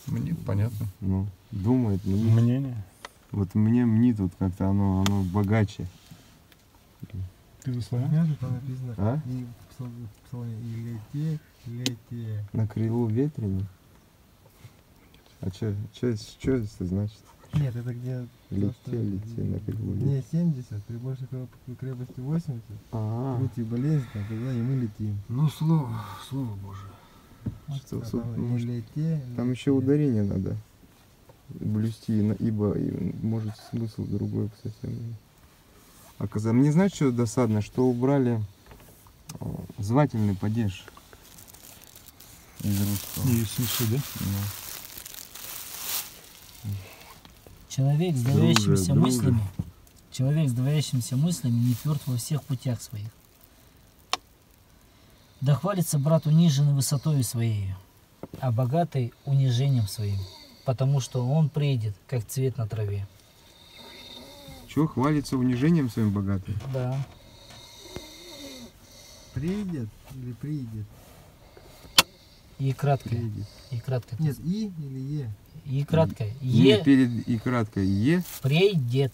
Мне понятно. Ну, думает, мнит. Мнение. Вот мне мнит, вот как-то оно богаче. Ты за славян? У меня же там написано, А? и в псалме, и лете. На крылу ветреный? А что это значит? Нет, это где... Лети на крылу Не, ветреный. 70, при большей крепости 80. А, Крути болезнь, там, тогда и мы летим. Ну, слово Божие. что, А там и может, лете, там еще ударение надо блюсти, ибо и может смысл другой совсем. Мне знаешь, что досадно, что убрали звательный падеж из русского. И смеши, да? Человек с двоящимися мыслями, не тверд во всех путях своих. Да хвалится брат униженный высотою своей, а богатый унижением своим, потому что он приедет, как цвет на траве. Че, хвалится унижением своим богатым? Да. Приедет или приедет? И краткое. Приедет. И краткое. Нет, и или е? И краткое. Не перед и краткое е. Приедет.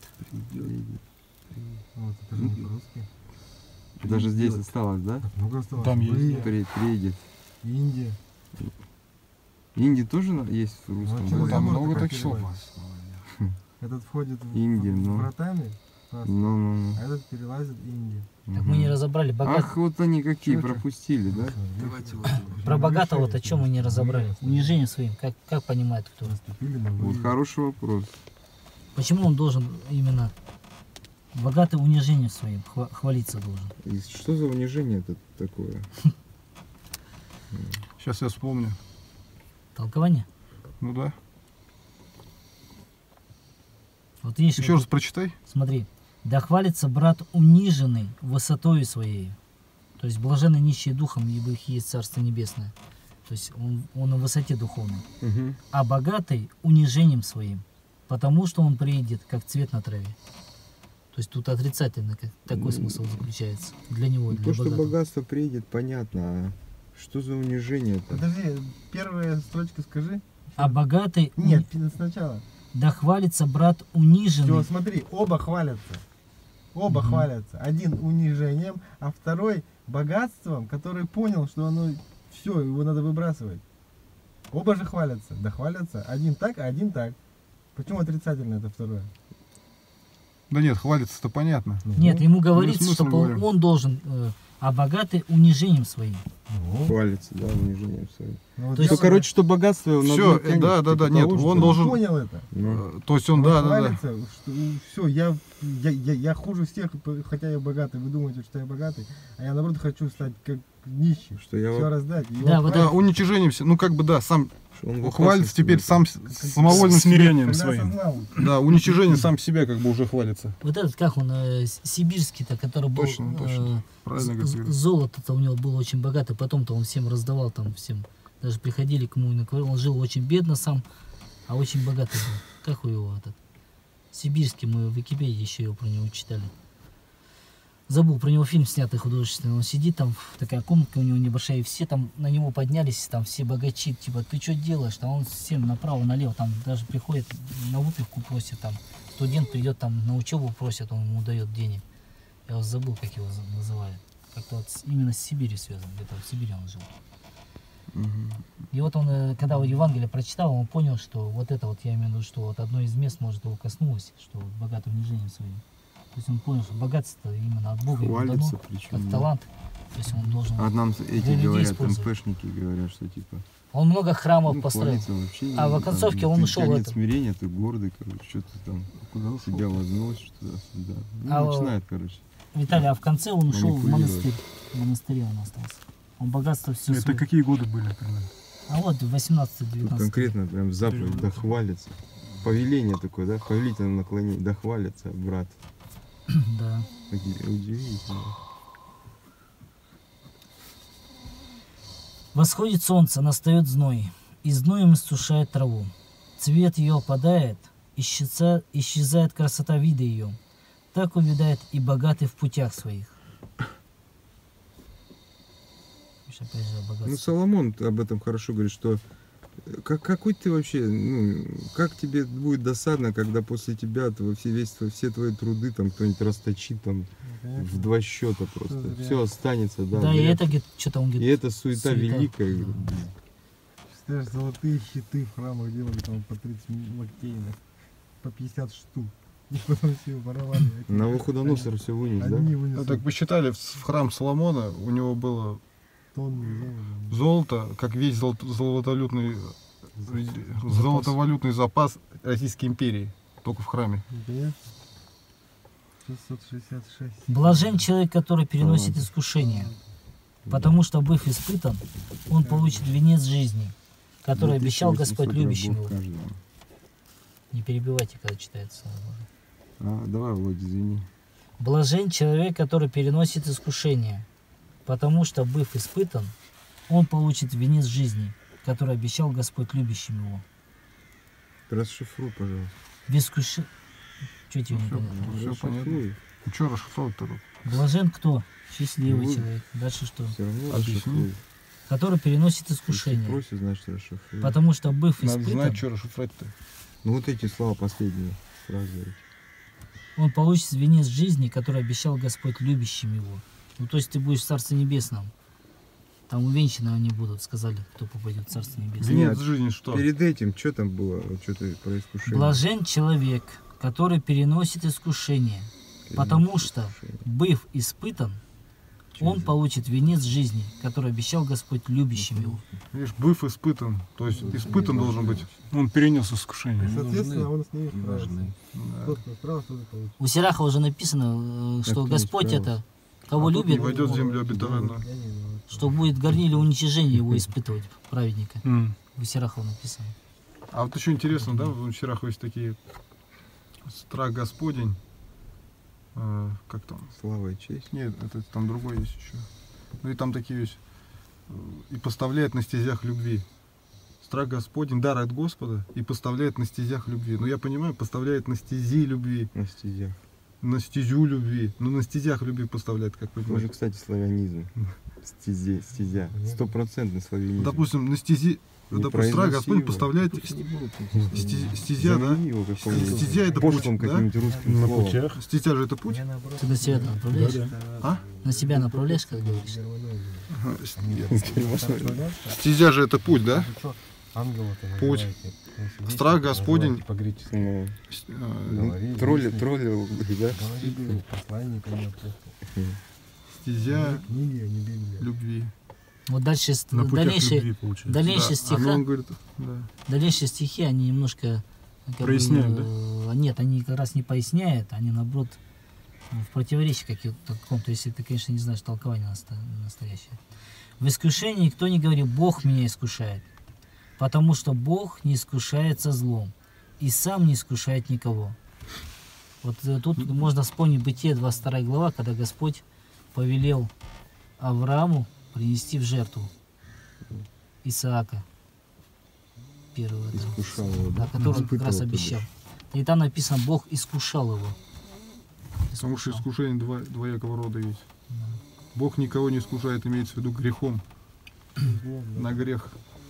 Вот, это же не по-русски. Даже здесь осталось, да? Так много осталось. Там есть, Вы, да. Приедет. Индия. Инди тоже есть в русском? Ну, да? чё, Там забор много такой таких слов. переводится. Этот входит Индия, ну. вратами, Ну. а этот перелазит Индию. Так мы не разобрали. Ах, вот они какие Чё-чё? пропустили, да? Давайте вот. Про богатого-то чем мы не разобрали? Унижением своим. Как понимает кто? Наступили на вы. Вот хороший вопрос. Почему он должен именно богатый унижением своим хвалиться должен? И что за унижение это такое? Сейчас я вспомню. Толкование? Ну да. Вот видишь, Еще раз прочитай. смотри. Да хвалится брат униженный высотою своей. То есть блаженны нищие духом, ибо их есть Царство Небесное. То есть он на высоте духовной. Угу. А богатый унижением своим, потому что он приедет, как цвет на траве. То есть тут отрицательно такой смысл заключается для него, для То, что богатого. богатство приедет, понятно. А что за унижение-то? Подожди, первая строчка скажи. А богатый Нет, сначала. да хвалится брат униженный. Все, смотри, оба хвалятся. Оба хвалятся. Один унижением, а второй богатством, который понял, что оно все, его надо выбрасывать. Оба же хвалятся. Да хвалятся. Один так, а один так. Почему отрицательно это второе? Да нет, хвалится-то понятно. Нет, ему говорится, смысл что говорим. он должен, а богатый унижением своим. Ну, Хвалится, да, унижением своим. ну вот То я есть, Что, короче, что богатство его на Всё, дно тянет, да, типа нет, того, он что- должен- понял это. Ну, То есть он, Он да. хвалится, что все, я хуже всех, хотя я богатый. Вы думаете, что я богатый, а я наоборот хочу стать как нищий. что я Все вот- раздать. И Да, он вот Да, хвалится, уничижением, ну как бы да, сам что он в хвалится опасности теперь будет. сам самовольным смирением когда своим. осознал. Да, уничижение сам себя как бы уже хвалится. Вот этот, как он, сибирский-то, который был, Точно, точно. Правильно говоришь. золото-то у него было очень богато, потом-то он всем раздавал, там всем, даже приходили к нему, он жил очень бедно сам, а очень богатый был. Как у его этот? Сибирский, мы в Википедии еще его про него читали. Забыл, про него фильм снятый художественный. Он сидит там, такая комнатка у него небольшая, и все там на него поднялись, там все богачи, типа, ты что делаешь? А он всем направо-налево, там даже приходит на выпивку просит, там студент придет там на учебу просит, он ему дает денег. Я вот забыл, как его называют. Как-то вот именно с Сибирью связан, где-то в Сибири он жил. И вот он, когда вот Евангелие прочитал, он понял, что вот это вот, я имею в виду, что вот одно из мест, может, его коснулось, что вот богатым унижением своим. То есть он понял, что богатство именно от Бога ему дано, Хвалится причем. как да. талант. То есть он должен... А нам для эти людей говорят, использовать. МПшники говорят, что типа... Он много храмов ну, построил. хвалиться вообще А в не- оконцовке там, он ты- ушел у тебя в нет это. смирения, ты гордый, короче, что ты там Куда себя возносишь туда-сюда. Ну, А, начинает, короче. Виталий, а в конце он ушел в Манипулировать. монастырь. В монастыре он остался. Он богатство все Это какие годы были примерно? А вот Тут 18-19. конкретно прям заповедь, да хвалится. Повеление такое, да, повелительное наклонение, да хвалится, брат. Да. Удивительно. Восходит солнце, настает зной, и зноем иссушает траву. Цвет ее опадает, исчезает красота вида ее. Так увядает и богатый в путях своих. Видишь, опять же, о Ну, богатстве. Соломон об этом хорошо говорит, что Какой ты вообще, ну, как тебе будет досадно, когда после тебя все твои труды там кто-нибудь расточит там в 2 счета просто. Зря. Все останется, да. Да, и зря. это где-то что-то он И говорит. это суета суета. великая. Да. Представляешь, золотые щиты в храмах делали там по 30 локтей, по 50 штук. И потом все воровали. Навуходоносор все вынес, да? Одни Ну, вынесли так посчитали, в храм Соломона у него было тонны золото, как весь золотовалютный запас Российской империи, только в храме. золота. 666. Блажен человек, который переносит ладно. искушение, потому что, быв испытан, он получит венец жизни, который обещал Господь любящим его. Не перебивайте, когда читается Слово Божие. Давай, Володь, извини. Блажен человек, который переносит искушение, потому что, быв испытан, он получит венец жизни, который обещал Господь любящим его. Расшифруй, пожалуйста. В искушении... Что тебе не понятно? Все понятно. Ну что расшифровать-то тут? Блажен кто? Счастливый Ну, человек. Дальше что? Все равно Объясни. расшифруй. Который переносит Если искушение, просит, значит расшифруй. потому что, быв Надо испытан, знать, что расшифровать-то. Ну вот эти слова последние фразы. он получит венец жизни, который обещал Господь любящим его. Ну, то есть ты будешь в Царстве Небесном. Там увенчаны они будут, сказали, кто попадет в Царство Небесное. Венец Нет, жизни что? Перед этим, что там было? Что ты про искушение? Блажен человек, который переносит искушение, потому что, быв испытан, он получит венец жизни, который обещал Господь любящим его. Видишь, быв испытан. То есть испытан должен быть. Он перенес искушение. Соответственно, он с ними справится. Нужны. Да. Тот, кто справился, тот и получит. У Сираха уже написано, что кто не Господь справился? это, кого А тот не любит, войдет в землю обетованную. Я не знаю. что будет горниле уничижение его испытывать, праведника. М. У Сираха написано. А вот еще интересно, да, в Сирах есть такие страх Господень. Как там? Слава и честь. Нет, это там другой есть еще. Ну и там такие есть. И поставляет на стезях любви. Страх Господень, дар от Господа, и поставляет на стезях любви. Ну я понимаю, поставляет на стези любви, На стезях. на стезю любви. Ну на стезях любви поставляет, как вы Тоже, понимаете. кстати, славянизм. Стезя. 100% славянизм. Допустим, на стези, Не допустим, страх произноси Господень его. поставляет стезя, да? Замени его каким-нибудь Стезя это путь, пошлым да? каким-нибудь русским словом. Стезя же это путь. Я наоборот. Ты на себя направляешь? А? На себя направляешь, как говоришь? Ага, Нет. Стезя же это путь, да? Ангела-то Путь. называете. Страх Господень. По-гречески. Ну, Говорили, тролли, если- да? Говорили, посланника не апостол. Стезя Книги, а не Библия. любви. Вот дальше, На путях дальнейшие, любви, получается. дальнейшие Да, стиха, оно, он говорит, да. дальнейшие стихи, они немножко как бы, Проясняют, да? Нет, они как раз не поясняют, они наоборот в противоречии каком-то, если ты, конечно, не знаешь толкование настоящее. В искушении никто не говорит: Бог меня искушает, потому что Бог не искушается злом и сам не искушает никого. Вот тут можно вспомнить Бытие 22 глава, когда Господь повелел Аврааму принести в жертву Исаака, первого, Искушал его, да, да? которого он как Испытывал, раз то обещал. бишь. И там написано: Бог искушал его. Потому что Искушал. искушение двоякого рода есть. Бог никого не искушает, имеется в виду грехом. На грех.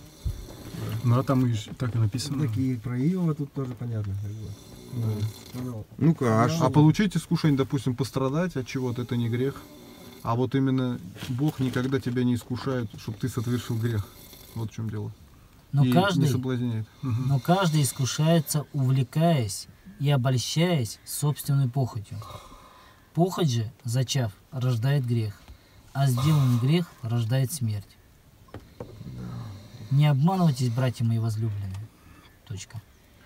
Ну а там и так и написано. Так и про Иова тут тоже понятно. Как бы. Ну, Ну-ка, А получить искушение, допустим, пострадать от чего-то, это не грех. А вот именно Бог никогда тебя не искушает, чтобы ты совершил грех. Вот в чем дело. Но И не каждый, соблазняет. Мгм. но каждый искушается, увлекаясь и обольщаясь собственной похотью. Похоть же, зачав, рождает грех, а сделанный грех рождает смерть. Не обманывайтесь, братья мои возлюбленные. Точка.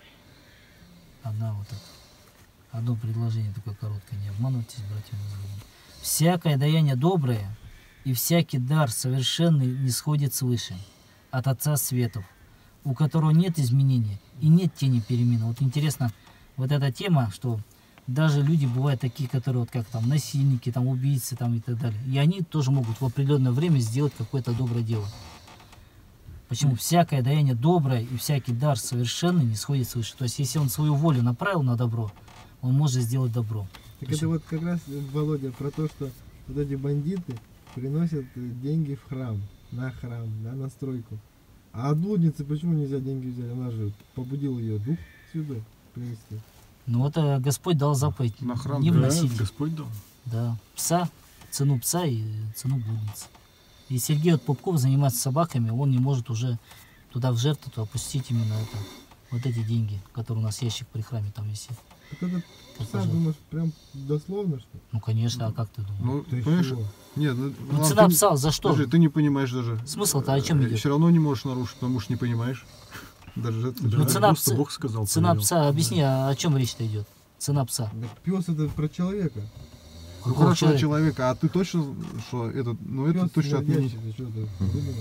Одно предложение такое короткое. Не обманывайтесь, братья мои возлюбленные. Всякое даяние доброе и всякий дар совершенный не сходит свыше, от Отца Светов, у которого нет изменения и нет тени перемены. Вот интересно, вот эта тема, что даже люди бывают такие, которые вот как там насильники, там убийцы там и так далее. И они тоже могут в определенное время сделать какое-то доброе дело. Почему? Всякое даяние доброе и всякий дар совершенный не сходит свыше. То есть, если он свою волю направил на добро, он может сделать добро. Так это вот как раз, Володя, про то, что вот эти бандиты приносят деньги в храм, на стройку. А от блудницы почему нельзя деньги взять? Она же побудила ее Дух Святой принести. Ну вот Господь дал заповедь На храм, не да, вносить. Господь дал. Да, пса, цену пса и цену блудницы. И Сергей вот Пупков занимается собаками, он не может уже туда в жертву опустить именно это, вот эти деньги, которые у нас ящик при храме там висит. Так этот Так пса, уже- думаешь, прям дословно, что ли? Ну конечно, а как ты думаешь? Ну, Ты понимаешь, чего? нет, ну, Ну ладно, цена ты- пса за что? Подожди, ты не понимаешь даже. Смысл-то о чем идет? Все равно не можешь нарушить, потому что не понимаешь. Даже это. Ну, цена просто пса- Бог сказал. Цена повелел. пса, объясни, о чем речь-то идет? Цена пса. Так пес это про человека. Ну Какого хорошо, человека? человека, а ты точно, что этот, ну это Пес точно отменить. смердящий, ты что ты выдумал?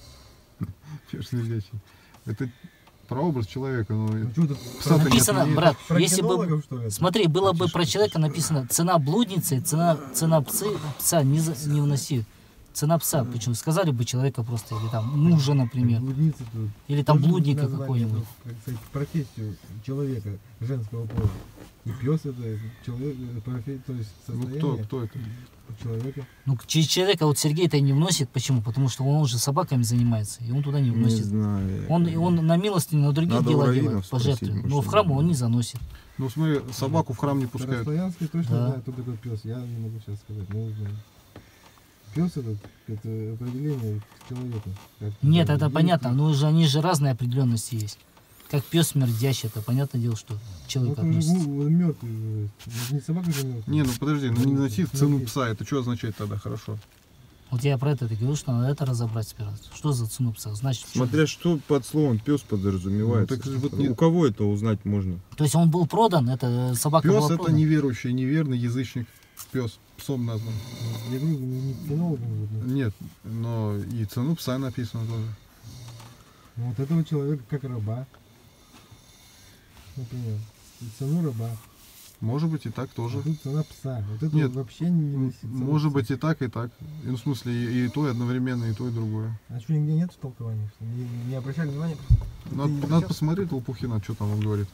Пёс смердящий. Это прообраз человека, ну Ну что ты пса-то не Написано, отменить. брат, про если бы... кинологов, что ли? Смотри, было бы про человека написано цена блудницы, цена пса не вноси. Цена пса, почему? Сказали бы человека просто, или там мужа, например, Блудницы тут. или там Тоже блудника название, какой-нибудь. ну, как сказать, профессию человека женского пола. И пес это человек, то есть Ну состояние кто это? человека. Ну, через человека вот Сергей-то не вносит, почему? Потому что он уже собаками занимается, и он туда не Не вносит. знаю. Он на милостыню, на другие Надо дела у раввинов делает, спросить, пожертвует. может, Но в они храм он знают. не заносит. Ну смотри, собаку в храм не пускают. Старославянский точно Да. знает, кто такой пес. Я не могу сейчас сказать, но узнаю. Пес это определение человека. как Нет, это есть, понятно, но уже они же разные определенности есть. Как пес смердящий, это понятное дело, что человек Вот он же относится. мертвый. Не собака же мертвая. Не, ну подожди, ну не носи цену Смотри. пса, это что означает тогда, хорошо? Вот я про это и говорю, что надо это разобрать сперва. Что за цену пса? Значит, Смотря что под словом пес подразумевается. Ну, так вот не- У кого это узнать можно? то есть он был продан, это собака Пес была это продана. неверующий, неверный язычник. Пес, псом назван. Я говорю, не кинологом. Вот, Нет, но и цену пса написано тоже. ну, вот этого человека как раба. Например. И цену раба. Может быть и так А тоже. тут цена пса. Вот это Нет, вообще не висит. цена Может пса. быть и так, и так. И, ну, в смысле, и то, и одновременно, и то, и другое. А что, нигде нет толкования? Что не обращали внимания? Просто? Ты не Надо замечал? посмотреть Лопухина, что там он говорит.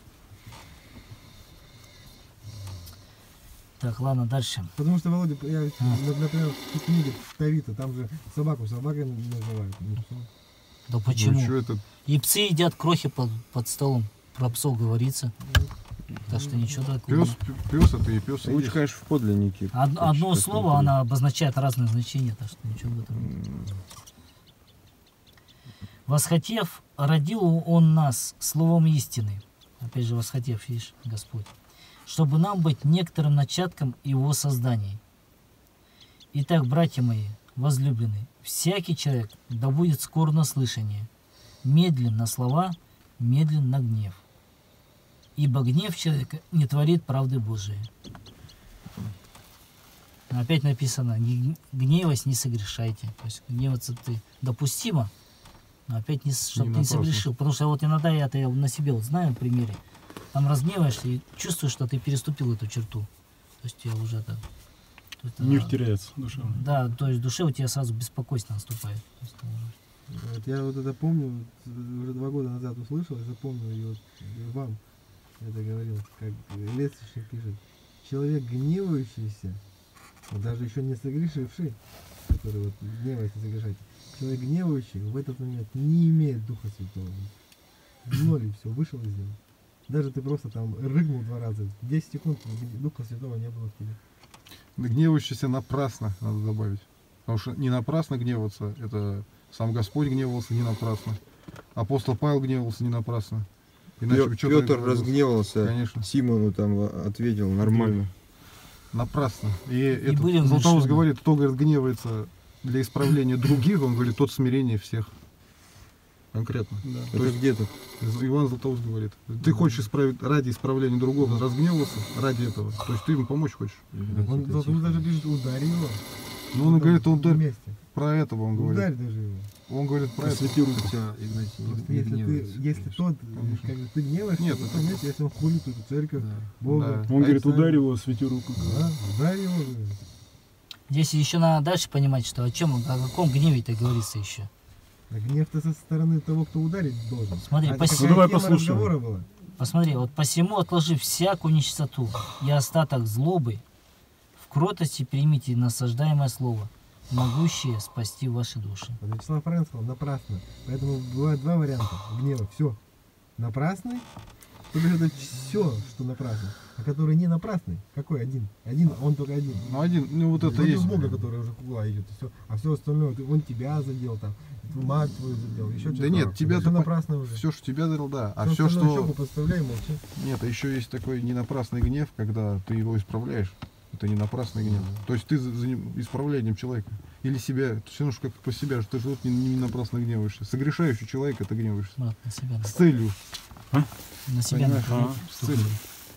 Так, ладно, дальше. Потому что, Володя, я, А. например, в книге Тавита, там же собаку собакой называют. не псом. Да почему? Ну, что это? И псы едят крохи под столом. Про псов говорится. Так что ничего такого. Пес это и пес. и Лучше, есть. конечно, в подлиннике. Одно почитать слово, внутри. оно обозначает разные значения, так что ничего в этом нет. Восхотев, родил он нас словом истины. Опять же, восхотев, видишь, Господь. Чтобы нам быть некоторым начатком его созданий. Итак, братья мои, возлюбленные, всякий человек да будет скор на слышание, медлен на слова, медлен на гнев. Ибо гнев человека не творит правды Божией. Опять написано, не гневаясь, не согрешайте. То есть гневаться ты допустимо, но опять не, чтобы Не ты не напрасно. согрешил. Потому что вот иногда я на себе вот знаю в примере, там разгневаешься и чувствуешь, что ты переступил эту черту. То есть я уже так... то есть, Мир теряется душа. да, то есть в душе у тебя сразу беспокойство наступает. То есть, Вот я вот это помню, уже 2 года назад услышал и запомнил, и вот вам это говорил, как Лесочник пишет. Человек гневающийся, вот даже еще не согрешивший, который вот гневается согрешать, человек гневающий в этот момент не имеет Духа Святого. В ноль и все, вышел из него. Даже ты просто там рыгнул 2 раза, 10 секунд Духа Святого не было в тебе. Гневающийся напрасно, надо добавить. Потому что не напрасно гневаться, это сам Господь гневался не напрасно. Апостол Павел гневался не напрасно. Иначе бы что-то Петр разгневался, Конечно. Симону там ответил нормально. Напрасно. И, этот были Златоуст внушения. говорит, кто, говорит, гневается для исправления других, он говорит, тот смирение всех. Конкретно. Да. То Это есть где-то. Иван Златоуст говорит, ты хочешь исправить ради исправления другого, разгневался ради этого. То есть ты ему помочь хочешь. Он даже пишет, ударь его. Ну, он говорит, он вместе. про этого он говорит. Ударь даже его. Он говорит про это. Посвети руку. Хотя, Игнатий, Просто не если гневается, если конечно. тот, Конечно. как бы ты гневаешься, Нет, то это- вместе, если он хулит эту церковь, Да. Бога, Да. Он говорит, сами- ударь его, свети руку. Да, ударь его. говорит. здесь еще надо дальше понимать, что о чем, о каком гневе-то говорится еще. А гнев-то со стороны того, кто ударить должен. Смотри, а это пос- какая Ну, давай тема послушаем. разговора была? Посмотри, вот посему отложи всякую нечистоту и остаток злобы, в кротости примите насаждаемое слово, могущие спасти ваши души. Вот Вячеслав правильно сказал, напрасно. Поэтому бывает два варианта гнева. Все напрасный, то бишь это все, что напрасно. А который не напрасный, какой один? Один, он только один. Ну, один, ну вот это Против есть. Бога, который уже кругла идет, и все. А все остальное, он тебя задел там, мать твою задел, еще что-то. Да нет, тебя все напрасно уже. Все, что тебя задел, да. А Всё все, остальное что... щеку подставляй, молчи. Нет, а еще есть такой ненапрасный гнев, когда ты его исправляешь. Это не напрасный гнев. То есть ты за исправлением человека. Или себя, все равно, как по себя, что ты вот не напрасно гневаешься. Согрешающий человек, это гневаешься. Брат, на себя, С целью. на себя Понимаешь? накрыть, С чтобы- целью.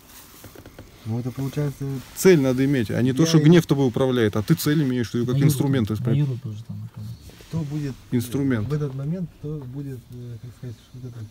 Ну это получается, Цель надо иметь, а не то, Я что и- гнев тобой управляет, а ты цель имеешь, ее как на Юру инструмент тоже- на исправить. Юру тоже там накрыть. кто будет Инструмент. в этот момент, кто будет, как сказать, вот это,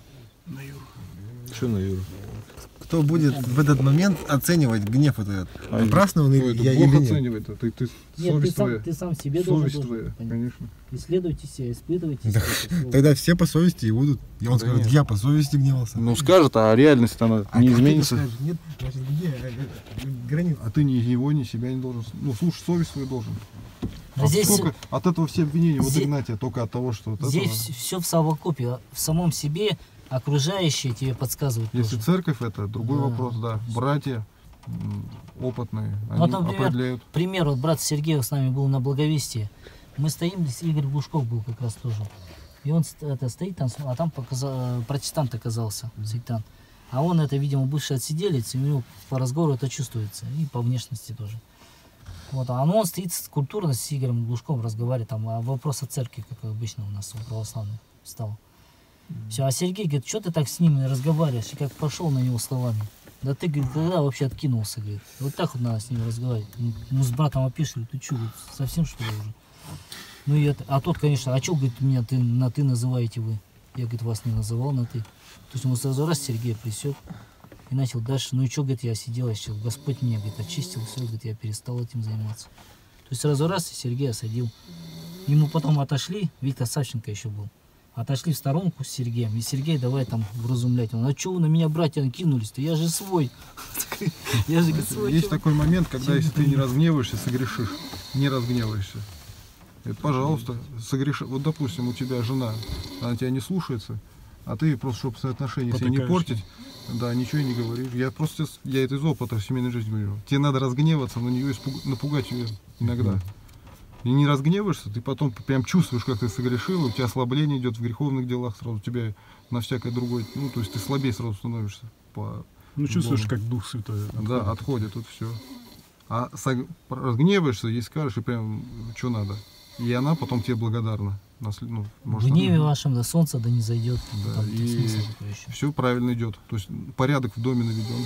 Что на Юру? кто будет в этот момент оценивать гнев этот? А Напрасно он Ну, это я Бог или нет? оценивает, а ты Нет, совесть твоя. ты сам себе должен, Совесть твоя, понять. конечно. Исследуйте себя, испытывайте Да. себя. как слово. Тогда все по совести и будут. И он Да скажет, нет. я по совести гневался. Ну скажет, а реальность она А не как ты изменится. скажешь? Нет, значит, где граница? А ты ни его, ни себя не должен. Ну, слушай, совесть свою должен. Да здесь Сколько от этого все обвинения, вот Здесь- Игнатия, только от того, что вот здесь этого. все в совокупе, в самом себе окружающие тебе подсказывают Если тоже. церковь, это другой Да. вопрос, да. Братья опытные, Вот, они например, определяют. Пример, вот брат Сергей с нами был на Благовестии. Мы стоим, здесь Игорь Глушков был как раз тоже. И он стоит там, а там протестант оказался, сектант. А он это, видимо, бывший отсиделец, и у него по разговору это чувствуется, и по внешности тоже. Вот, а он стоит культурно с Игорем Глушковым разговаривает там о вопросах церкви, как обычно у нас у православных стало. Все, а Сергей говорит, что ты так с ним разговариваешь, и как пошел на него словами. Да ты, говорит, когда вообще откинулся, говорит. Вот так вот надо с ним разговаривать. Ну, с братом опишешь, говорит, ты что, говорит, совсем что ли уже? Ну и это, а тот, конечно, а что, говорит, меня на ты называете вы? Я, говорит, вас не называл на ты. То есть ему сразу раз Сергея присек и начал дальше. Ну и что, говорит, я сидел, я сейчас, Господь меня, говорит, очистил, все, говорит, я перестал этим заниматься. То есть сразу раз и Сергея осадил. Ему потом отошли, Виктор Савченко еще был. Отошли в сторонку с Сергеем, и Сергей давай там вразумлять. Он, а что вы на меня, братья, кинулись-то? Я же свой. Я же, говорит, свой. Есть чё вы?» такой момент, когда если ты не разгневаешься, согрешишь. Не разгневаешься. Это, пожалуйста, согреши. Вот, допустим, у тебя жена, она тебя не слушается, а ты просто, чтобы свои отношения себе не Потыкаешься. портить, да, ничего и не говоришь. Я это из опыта в семейной жизни говорю. Тебе надо разгневаться на нее, напугать ее иногда. И не разгневаешься, ты потом прям чувствуешь, как ты согрешил, у тебя ослабление идет в греховных делах сразу, у тебя на всякое другое, ну, то есть ты слабее сразу становишься. Ну, чувствуешь, Богу. как Дух Святой. Да, отходит, вот все. А разгневаешься, ей скажешь, и прям, что надо. И она потом тебе благодарна. Ну, В гневе вашем до солнца да не зайдет. Да, Там и смысл такой еще. все правильно идет. То есть порядок в доме наведен.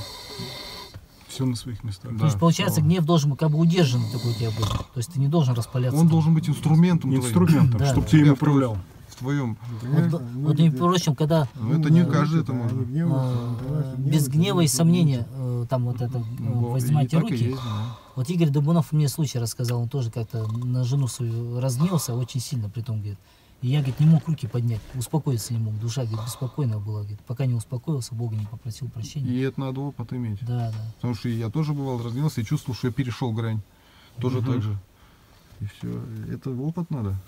Все на своих местах. Да, То есть, получается, слава. гнев должен быть как бы удержанный такой у тебя быть. То есть ты не должен распаляться. Он там. должен быть инструментом твоим. Инструментом, Да, чтобы да. ты им Тебя управлял. В твоем. Вот, между прочим, когда Ну, это не каждый это может. без гнева и сомнения там вот это возьмите И так и руки. есть, да. Вот Игорь Дубунов мне случай рассказал, он тоже как-то на жену свою разгневался очень сильно, притом, говорит. И я, говорит, не мог руки поднять, успокоиться не мог, душа, говорит, беспокойная была, говорит, пока не успокоился, Бога не попросил прощения. И это надо опыт иметь. Да, да. Потому что я тоже бывал разгневался и чувствовал, что я перешел грань. Тоже так же. И все. Это опыт надо.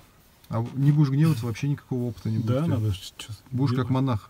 А не будешь гневаться, вообще никакого опыта не будет. Да, у тебя. надо. Будешь как монах.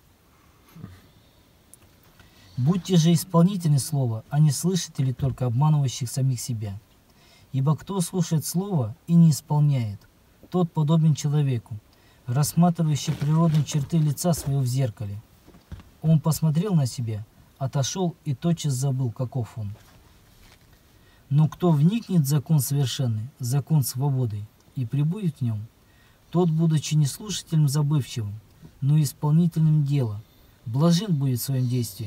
Будьте же исполнители слова, а не слышатели только обманывающих самих себя. Ибо кто слушает слово и не исполняет, тот подобен человеку, рассматривающий природные черты лица своего в зеркале. Он посмотрел на себя, отошел и тотчас забыл, каков он. Но кто вникнет в закон совершенный, закон свободы, и пребудет в нем, тот, будучи не слушателем забывчивым, но исполнителем дела, блажен будет в своем действии.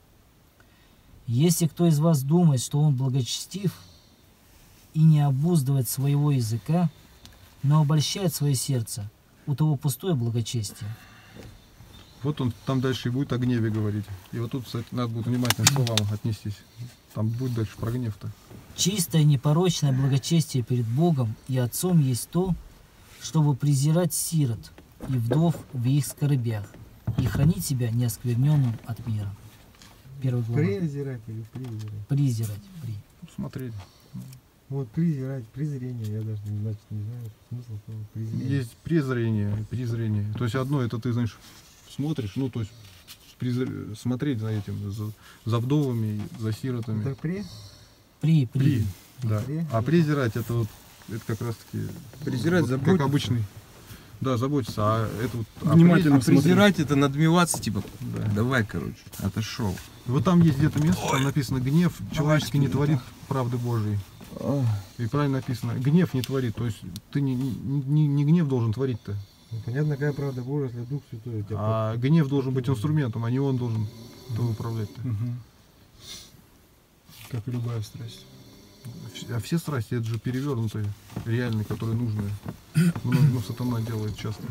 Если кто из вас думает, что он благочестив и не обуздывает своего языка, но обольщает свое сердце, у того пустое благочестие. Вот он там дальше и будет о гневе говорить. И вот тут, кстати, надо будет внимательно к словам отнестись. Там будет дальше про гнев-то. Чистое непорочное благочестие перед Богом и Отцом есть то, чтобы презирать сирот и вдов в их скорбях и хранить себя неоскверненным от мира. Первая глава. Презирать или презирать? Презирать. Смотреть. Вот презирать, презрение, я даже значит не знаю смысл слова презрение. Есть презрение. То есть одно это ты, знаешь, смотришь, ну то есть смотреть за этим, за вдовами, за сиротами. Это При. Да. При. А презирать это вот, это как раз таки Презирать, вот, заботиться. как обычный. Да, заботиться. А это вот. Внимательно А презирать это надмеваться, типа, Да. давай, короче, отошел. Вот там есть где-то место, там написано: гнев человеческий не творит правды Божией. И правильно написано: гнев не творит. То есть ты не гнев должен творить-то. Ну, понятно, какая правда Божия, если Дух Святой у тебя. А гнев должен быть инструментом, а не он должен тобой управлять-то. Мгм. Как и любая страсть. А все страсти это же перевернутые, реальные, которые нужны. Ну, сатана делает часто.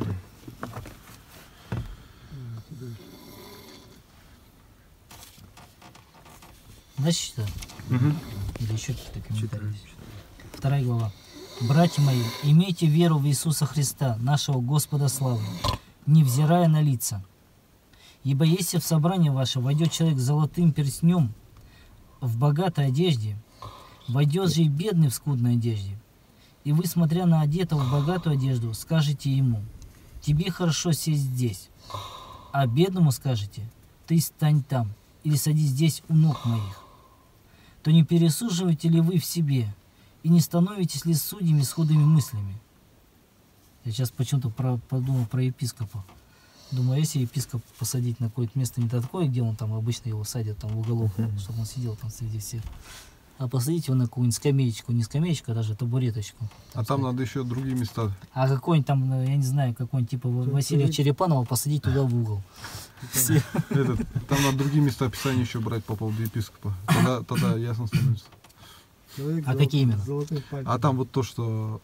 Дальше читаю? Угу. Или еще какие-то комментарии? 2 глава. Братья мои, имейте веру в Иисуса Христа, нашего Господа славы, невзирая на лица. Ибо если в собрание ваше войдет человек с золотым перстнем в богатой одежде, войдет же и бедный в скудной одежде. И вы, смотря на одетого в богатую одежду, скажете ему: тебе хорошо сесть здесь. А бедному скажете: ты стань там, или садись здесь у ног моих. То не пересуживаете ли вы в себе, и не становитесь ли судьями с худыми мыслями? Я сейчас почему-то подумал про епископа. Думаю, если епископ посадить на какое-то место не такое, где он там обычно его садят там в уголок, чтобы он сидел там среди всех, а посадить его на какую-нибудь скамеечку, не скамеечку, а даже табуреточку. А там надо еще другие места. А какой-нибудь там, я не знаю, какой-нибудь типа Василия Черепанова посадить туда в угол. Там надо другие места Писания еще брать по поводу епископа. Тогда ясно становится. Человек А какие именно? с золотым пальцем. А там вот то, что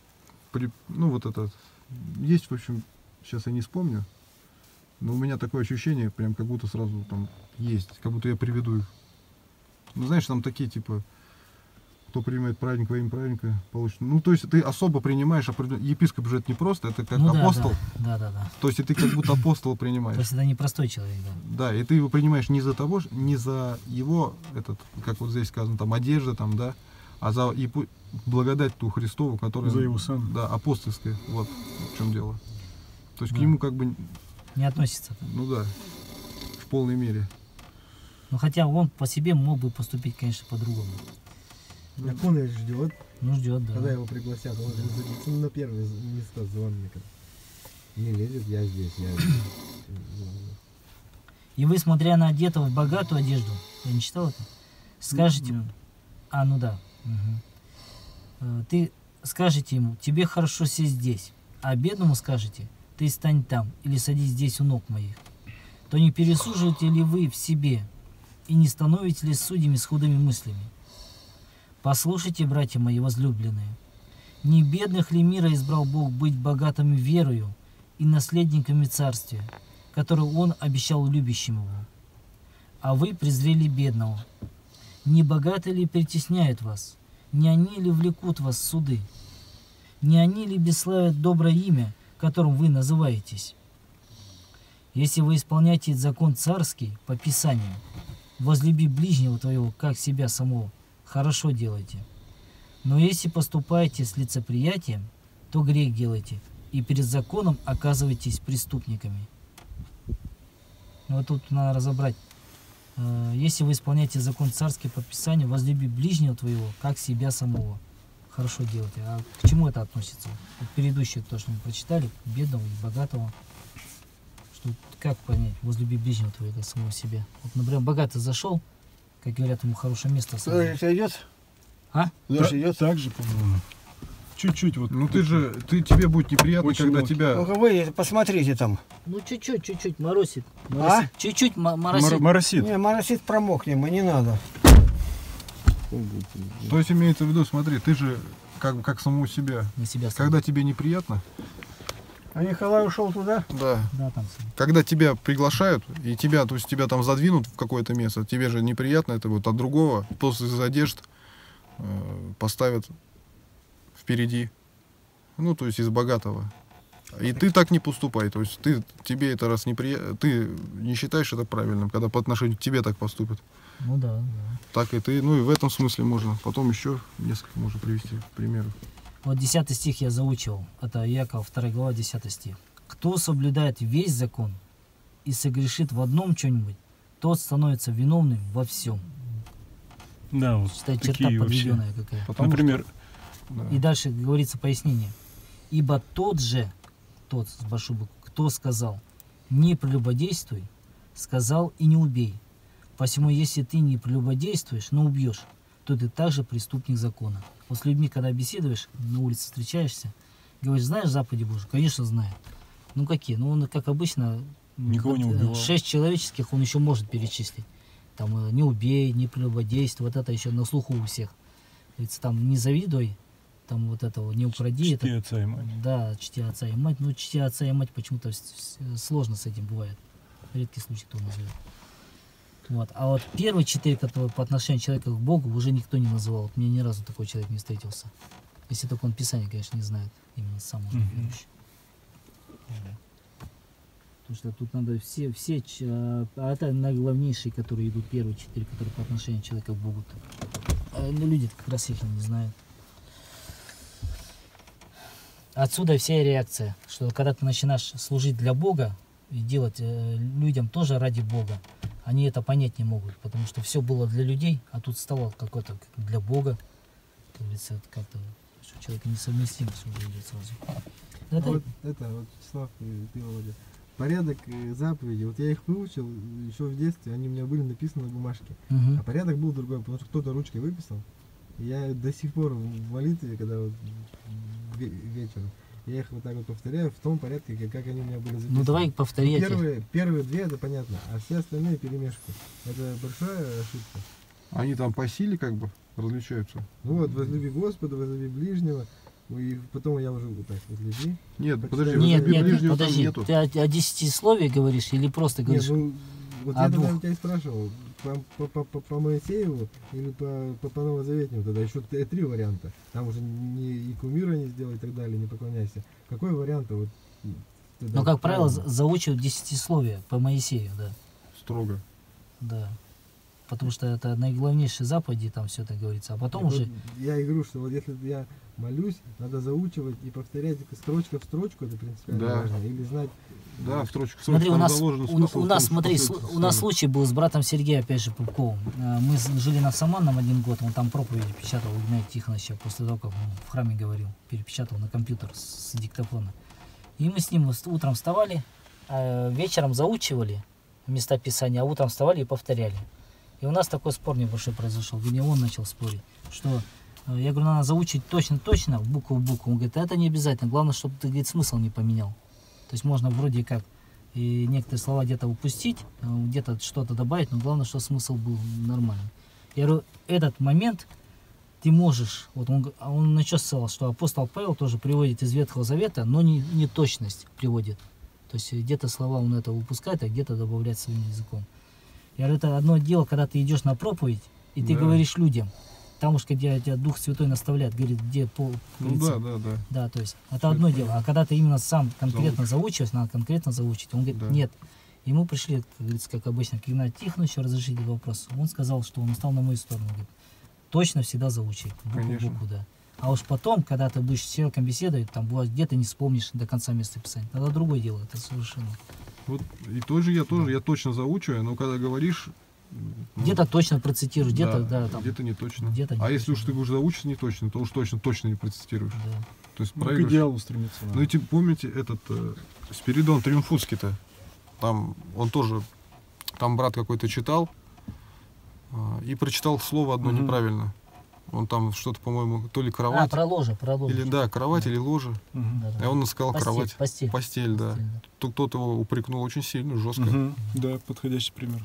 ну вот это есть, в общем, сейчас я не вспомню, но у меня такое ощущение, прям как будто сразу там есть, как будто я приведу их. Ну знаешь, там такие типа, кто принимает праздник во имя праздника, получит. Ну то есть ты особо принимаешь епископ же это не просто, это как Ну да, апостол. Да. То есть и ты как будто апостола То принимаешь. есть это не простой человек, да. Да, и ты его принимаешь не за того, не за его, как вот здесь сказано, там, одежда, там, да, а за благодать ту Христову, которая... За его сына. Да, апостольская, вот в чем дело. То есть Да. к нему как бы, Не относится. ну да, в полной мере. Ну хотя он по себе мог бы поступить, конечно, по-другому. Так он и ждет, Ну ждет, да. когда его пригласят. Он же садится на первое место звонника. Не лезет, я здесь, я здесь. И вы, смотря на одетого в богатую одежду, я не читал это, скажете ему, ну да, ты скажете ему: тебе хорошо сесть здесь, а бедному скажете: ты стань там, или садись здесь у ног моих. То не пересуживаете ли вы в себе, и не становитесь ли судьями с худыми мыслями? Послушайте, братья мои возлюбленные, не бедных ли мира избрал Бог быть богатыми верою и наследниками царствия, которое Он обещал любящим Его? А вы презрели бедного. Не богатые ли притесняют вас? Не они ли влекут вас в суды? Не они ли бесславят доброе имя, которым вы называетесь? Если вы исполняете закон царский по Писанию: возлюби ближнего твоего, как себя самого, хорошо делайте. Но если поступаете с лицеприятием, то грех делаете, и перед законом оказываетесь преступниками. Вот тут надо разобрать. Если вы исполняете закон царский по Писанию: возлюби ближнего твоего, как себя самого, хорошо делайте. А к чему это относится? Вот предыдущее, то, что мы прочитали, бедного и богатого. Что, как понять, возлюби ближнего твоего, как самого себя? Вот, например, богатый зашел, как говорят, ему хорошее место. Дождь идет? А? Дождь идет? Так же, по-моему. Чуть-чуть вот. Ну тебе будет неприятно, Очень когда мелкий. тебя... Ну-ка вы посмотрите там. Ну чуть-чуть моросит. А? Чуть-чуть моросит. Моросит. Не, моросит, промокнем, и не надо. То есть имеется в виду, смотри, ты же как самому себя. На себя Когда тебе неприятно, А Николай ушел туда? да, Да, там. когда тебя приглашают, и тебя, то есть тебя там задвинут в какое-то место, тебе же неприятно, это вот от другого, после из одежд поставят впереди, ну, то есть из богатого. И ты так не поступай. То есть тебе это раз неприятно, ты не считаешь это правильным, когда по отношению к тебе так поступят. Ну да. Так и ты, ну и в этом смысле можно. Потом еще несколько можно привести примеров. Вот 10 стих я заучивал. Это Иакова 2 глава, 10 стих. Кто соблюдает весь закон и согрешит в одном чем-нибудь, тот становится виновным во всем. Да, вот Считай, черта такие вообще. подведенная какая. Потому Например, Да. И дальше говорится пояснение. Ибо тот с большой буквы, кто сказал, не прелюбодействуй, сказал и не убей. Посему, если ты не прелюбодействуешь, но убьешь, то ты также преступник закона. Вот с людьми, когда беседуешь, на улице встречаешься, говоришь, знаешь заповеди Божьи? Конечно, знаю. Ну какие? Ну он, как обычно, Никого не убивал. 6 человеческих он еще может перечислить. Там не убей, не прелюбодействуй, вот это еще на слуху у всех. Говорится, там не завидуй, там вот этого не укради. чти отца и мать. Да, чти отца и мать. Ну, чти отца и мать почему-то сложно с этим бывает. Редкий случай кто назовет. Вот. А вот первые 4, которые по отношению человека к Богу, уже никто не называл. Вот мне ни разу такой человек не встретился. Если только он Писание, конечно, не знает. Именно сам он верующий. Потому что тут надо все, а это наиглавнейшие, которые идут, первые 4, которые по отношению человека к Богу. Но люди как раз их не знают. Отсюда вся реакция, что когда ты начинаешь служить для Бога и делать людям тоже ради Бога, они это понять не могут, потому что все было для людей, а тут стало какое-то для Бога. Как говорится, это как-то что человек несовместимо все идет сразу. Это, Вот Вячеслав и ты, Володя. Порядок заповедей. Вот я их выучил еще в детстве, они у меня были написаны на бумажке. Мгм. А порядок был другой, потому что кто-то ручкой выписал. И я до сих пор в молитве, когда вот вечером, я их вот так вот повторяю в том порядке, как они у меня были записаны. Ну давай повторяй. Первые 2 это понятно, а все остальные перемешку. Это большая ошибка. Они там по силе как бы различаются. Ну вот, возлюби Господа, возлюби ближнего. И потом я уже вот так, возлюби. Нет, Почитай. подожди, Нет, возлюби нет, ближнего там подожди, нету. ты о 10 слове говоришь или просто Нет, говоришь? ну, вот А я тогда двух? у тебя и спрашивал, по Моисееву или по Новозаветнему, тогда еще 3 варианта. Там уже и кумира не сделай и так далее, не поклоняйся. Какой вариант вот? Ну, как правило, заучивают 10-словие по Моисею, да. Строго. Да. Потому что это наиглавнейшие заповеди, там все это говорится. А потом уже... Я и говорю, что вот если я молюсь, надо заучивать и повторять строчка в строчку, это принципиально Да. важно. Или знать... Да, в строчку. Смотри, у там нас, заложен у смысл в нас, том, смотри, что у нас случай был с братом Сергеем, опять же, Пупковым. Мы жили на Саманном 1 год, он там проповеди печатал, Игнатий Тихонович, после того, как он в храме говорил, перепечатал на компьютер с диктофона. И мы с ним утром вставали, вечером заучивали места Писания, а утром вставали и повторяли. И у нас такой спор небольшой произошел, где он начал спорить, что я говорю, надо заучить точно, букву в букву. Он говорит, это не обязательно, главное, чтобы ты, говорит, смысл не поменял. То есть можно вроде как и некоторые слова где-то упустить, где-то что-то добавить, но главное, чтобы смысл был нормальный. Я говорю, этот момент ты можешь, вот он на что сказал, что апостол Павел тоже приводит из Ветхого Завета, но не точность приводит. То есть где-то слова он это упускает, а где-то добавляет своим языком. Я говорю, это одно дело, когда ты идешь на проповедь, и ты Да. говоришь людям, там уж где тебя Дух Святой наставляет, говорит, где пол. Ну да, да, да. Да, то есть это одно дело. А когда ты именно сам конкретно заучиваешь, надо конкретно заучить. Он говорит, Да. нет. И мы пришли, как говорится, как обычно, к Игнатию Тихоновичу разрешить этот вопрос. Он сказал, что он стал на мою сторону. Говорит, точно всегда заучи. Букву в Конечно. букву, да. А уж потом, когда ты будешь с человеком беседовать, там бывает, где-то не вспомнишь до конца места писания. Тогда другое дело, это совершенно. Вот и я точно заучиваю, но когда говоришь... ну, Где-то точно процитируешь, где-то, да, там. где-то не точно. где-то не А если уж точно, ты будешь заучить не точно, то уж точно не процитируешь. Да. То есть Ну, к проигрыш. идеалу стремиться надо. Ну, эти, помните, этот Спиридон Триумфуцкий-то, там он тоже, там брат какой-то читал и прочитал слово одно Мгм. неправильно. Он там что-то, по-моему, то ли А, кровать, про ложе. или да, кровать или ложе. Мгм. Да, да. И он сказал Постель, кровать. постель. Постель, да. Постель, да. Тут кто-то его упрекнул очень сильно, жестко. Мгм. Да, подходящий пример.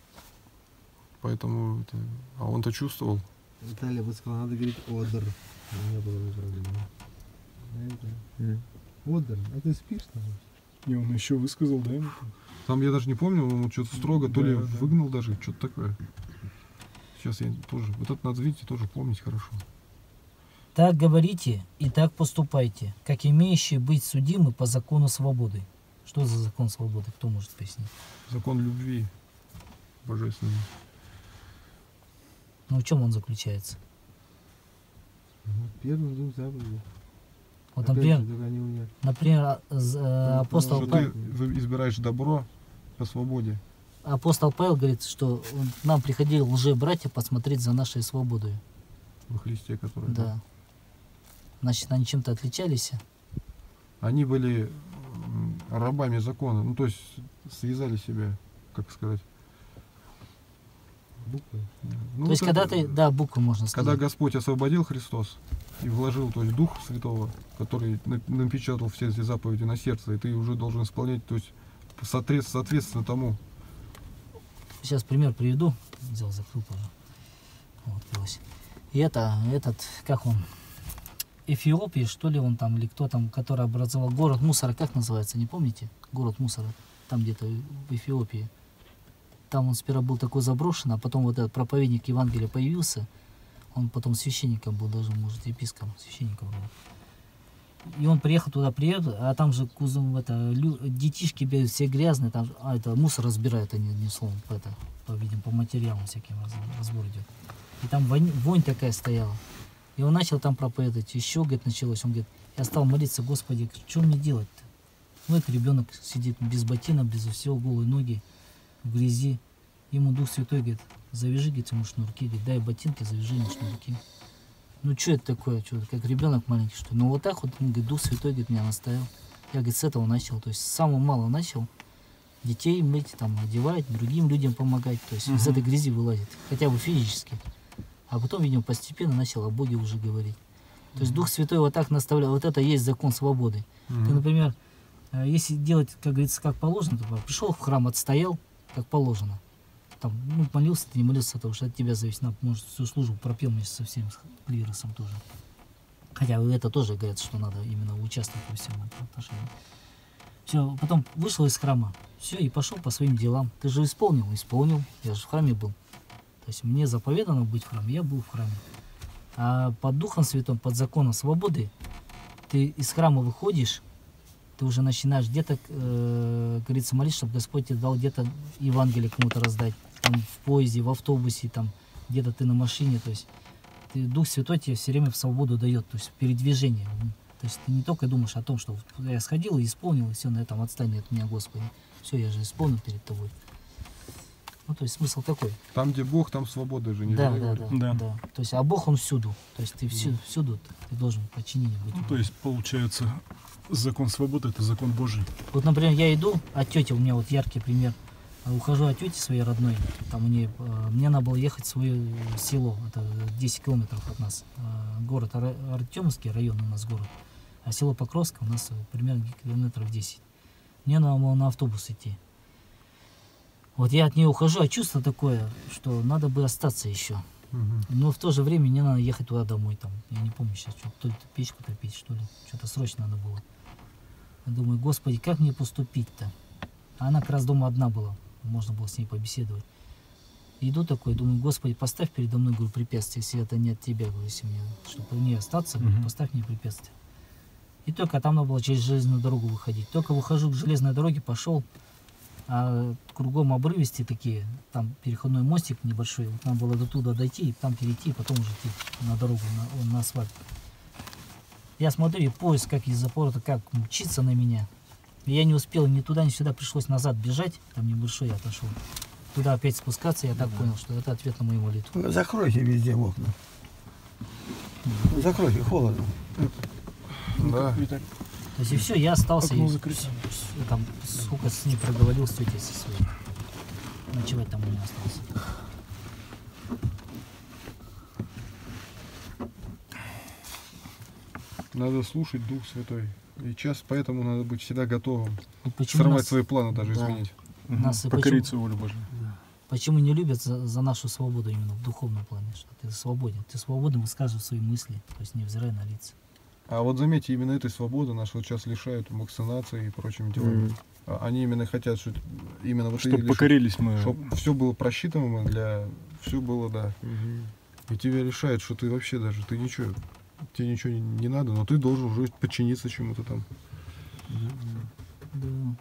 Поэтому а он-то чувствовал. Виталий бы сказал, надо говорить одер. У меня было бы проблема. Одер, а ты спишь там? И он еще высказал, да, ему? Там я даже не помню, он что-то строго, то ли Да, да. выгнал даже, что-то такое. Сейчас я тоже, вот это надо, видите, тоже помнить хорошо. Так говорите и так поступайте, как имеющие быть судимы по закону свободы. Что за закон свободы? Кто может пояснить? Закон любви божественный. Ну в чем он заключается? Первым двум заповедям. Вот, Опять например, же, только они у меня. апостол, Что ты избираешь добро по свободе. апостол Павел говорит, что нам приходили лже-братья посмотреть за нашей свободой. Во Христе, который. Да. Значит, они чем-то отличались. Они были рабами закона. Ну, то есть связали себя, как сказать. Буквы. Ну, То есть, вот когда это- ты, да, букву можно Когда сказать. Господь освободил Христос и вложил, то есть Дух Святого, который напечатал все эти заповеди на сердце, и ты уже должен исполнять, то есть соответственно тому. Сейчас пример приведу. Взял, закрыл тоже. Вот, пилось. И этот, как он, Эфиопии, что ли, он там, или кто там, который образовал город мусора, как называется, не помните? Город мусора, там где-то в Эфиопии. Там он сперва был такой заброшенный, а потом вот этот проповедник Евангелия появился. Он потом священником был, даже, может, епископом, священником был. И он приехал туда, а там же детишки бегают, все грязные, там, это мусор разбирают они, одним словом, по-видимому, по материалам всяким разбор идет. И там вонь такая стояла. И он начал там проповедовать, еще, говорит, началось. Он говорит, я стал молиться, Господи, что мне делать-то? Ну, этот ребенок сидит без ботинок, без всего, голые ноги, в грязи. Ему Дух Святой говорит, завяжи, говорит, ему шнурки, говорит, дай ботинки, завяжи ему шнурки. Ну, что это такое, что, как ребенок маленький, что ли? Ну, вот так вот, он говорит, Дух Святой, говорит, меня наставил. Я, говорит, с этого начал, то есть с самого малого начал детей мыть, там, одевать, другим людям помогать, то есть из этой грязи вылазит, хотя бы физически. А потом, видимо, постепенно начал о Боге уже говорить. То есть Дух Святой вот так наставлял, вот это и есть закон свободы. Ты, например, если делать, как говорится, как положено, то пришел в храм, отстоял, как положено. Там, ну, молился, ты не молился, потому что от тебя зависит, может, всю службу пропел вместе со всем клиросом тоже. Хотя это тоже говорят, что надо именно участвовать во всем этом отношении. Все, потом вышел из храма, все, и пошел по своим делам. Ты же исполнил, я же в храме был. То есть мне заповедано быть в храме, я был в храме. А под Духом Святым, под законом свободы, ты из храма выходишь, ты уже начинаешь где-то, говорится, молиться, чтобы Господь тебе дал где-то Евангелие кому-то раздать. Там в поезде, в автобусе, там где-то ты на машине. То есть Дух Святой тебе все время в свободу дает, то есть передвижение. То есть ты не только думаешь о том, что я сходил и исполнил, и все, на этом отстань от меня, Господи. Все, я же исполнил перед тобой. Ну, то есть смысл такой. Там, где Бог, там свобода же, не Да, зря да, говорят. да, Да. да. То есть, а Бог, Он всюду. То есть ты всюду ты должен в подчинении быть. Ну, то есть, получается, закон свободы — это закон Божий. Вот, например, я иду от тети, у меня вот яркий пример. Ухожу от тети своей родной, там мне надо было ехать в свое село, это 10 километров от нас. Город Артемовский, район у нас город, а село Покровское у нас примерно километров 10. Мне надо было на автобус идти. Вот я от нее ухожу, а чувство такое, что надо бы остаться еще. Но в то же время мне надо ехать туда домой, там, я не помню сейчас, что, то ли печку топить, что ли, что-то срочно надо было. Я думаю, Господи, как мне поступить-то? А она как раз дома одна была, можно было с ней побеседовать. Иду такой, думаю, Господи, поставь передо мной, говорю, препятствие, если это не от Тебя, говорю, если мне, чтобы мне остаться, говорю, поставь мне препятствие. И только там надо было через железную дорогу выходить. Только выхожу к железной дороге, пошел, а кругом обрывистые такие, там переходной мостик небольшой, вот надо было до туда дойти, и там перейти, и потом уже идти на дорогу, на асфальт. Я смотрю, и поезд как из запора-то как мчится на меня. И я не успел ни туда, ни сюда, пришлось назад бежать, там небольшой я отошел. Туда опять спускаться, я так понял, что это ответ на мою молитву. Закройте везде окна. Закройте, холодно. Да. И так, То есть и все, я остался, окно и закрыто. там сколько с ней проговорил, с тетей со своей. Ночевать там у меня остался. Надо слушать Дух Святой. И поэтому надо быть всегда готовым. Вот почему Сорвать нас, свои планы, даже Да. изменить. нас и покориться воле Божьей. почему не любят за нашу свободу именно в духовном плане, что ты свободен. Ты свободен высказывать свои мысли, то есть невзирая на лица. А вот заметьте, именно этой свободы нас вот сейчас лишают вакцинации и прочими делами. Они именно хотят, что именно вот Чтобы покорились мы. чтобы все было просчитано все было, да. И тебя решают, что ты вообще даже, ты ничего. тебе ничего не надо, но ты должен уже подчиниться чему-то там. Да.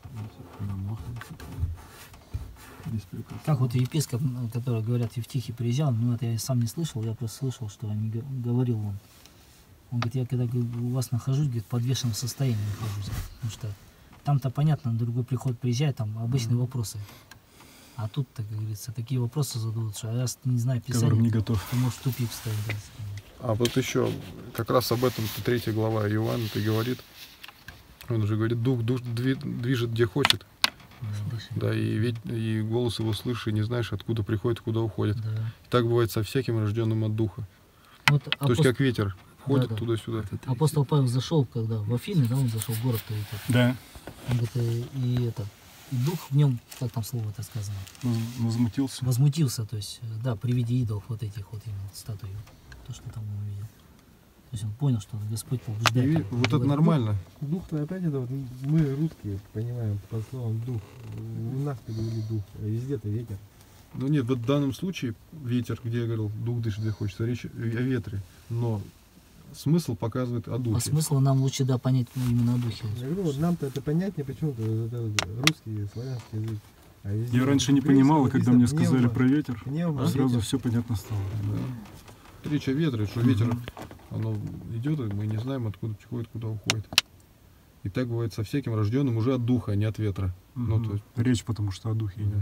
Без приказа. Как вот епископ, который, говорят, Евтихий приезжал, ну это я сам не слышал, я просто слышал, что они говорил он. Он говорит, я когда у вас нахожусь, говорит, в подвешенном состоянии нахожусь. Потому что там-то понятно, на другой приход приезжает, там обычные вопросы. А тут, так говорится, такие вопросы зададут, что раз ты не знаю Которым не писать, готов. ты можешь в тупик встать. Да. А вот еще как раз об этом 3 глава Иоанна и говорит. Он уже говорит, дух движет где хочет. Да, и голос его слышишь, и не знаешь, откуда приходит, куда уходит. Да. Так бывает со всяким рожденным от духа. Вот То есть как ветер ходит Да. туда-сюда. апостол Павел зашел, когда в Афины, да, он зашел в город-то этот. Да. Он говорит, и дух в нем, как там слово-то сказано, Возмутился. возмутился, то есть, да, при виде идолов вот этих вот именно статуй, то, что там он увидел. То есть он понял, что Господь побуждает. И его. вот это Говорит, нормально. Дух-то опять это вот мы русские понимаем по словам дух. У нас перевели дух, а везде-то ветер. Ну нет, вот в данном случае ветер, где я говорил, дух дышит где хочется, речь о ветре. Но смысл показывает о А духе. смысл нам лучше, да, понять именно о духе. Я говорю, вот нам-то это понятнее почему-то, вот это вот русский, славянский язык. А везде Я раньше не украинский понимал, и когда мне написано сказали пневмо, про ветер, пневмо, сразу ветер. все понятно стало. Да. Речь о ветре, что ветер, оно идет, и мы не знаем, откуда приходит, куда уходит. И так бывает со всяким рожденным уже от духа, а не от ветра. Ну, Мгм. то есть, Речь потому что о духе идет.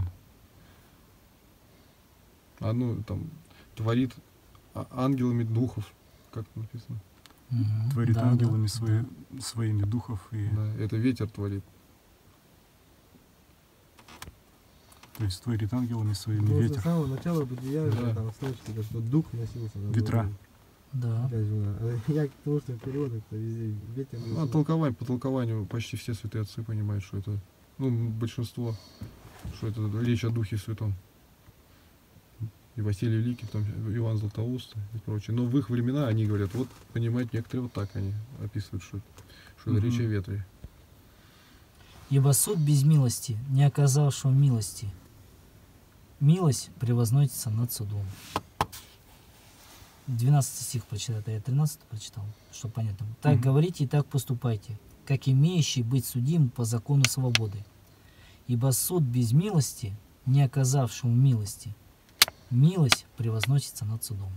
оно там творит ангелами духов, как написано. Мгм. Творит Да, ангелами да. своими духов. И, Да, это ветер творит. то есть творит ангелами своими Ну, с ветер. самого начала бытия Да. там слышите, что дух носился. над Ветра. водой. Да. Опять же, я к тому, что в переводах-то везде ветер. Ну, по толкованию почти все святые отцы понимают, что это, ну, большинство, что это речь о Духе Святом. И Василий Великий, там, Иоанн Златоуст и прочее. Но в их времена они говорят, вот, понимают, некоторые вот так они описывают, что это речь о ветре. Ибо суд без милости, не оказавшего милости. Милость превозносится над судом. 12 стих прочитал, это я 13 прочитал, чтобы понятно. Так говорите и так поступайте, как имеющий быть судим по закону свободы. Ибо суд без милости, не оказавшему милости, милость превозносится над судом.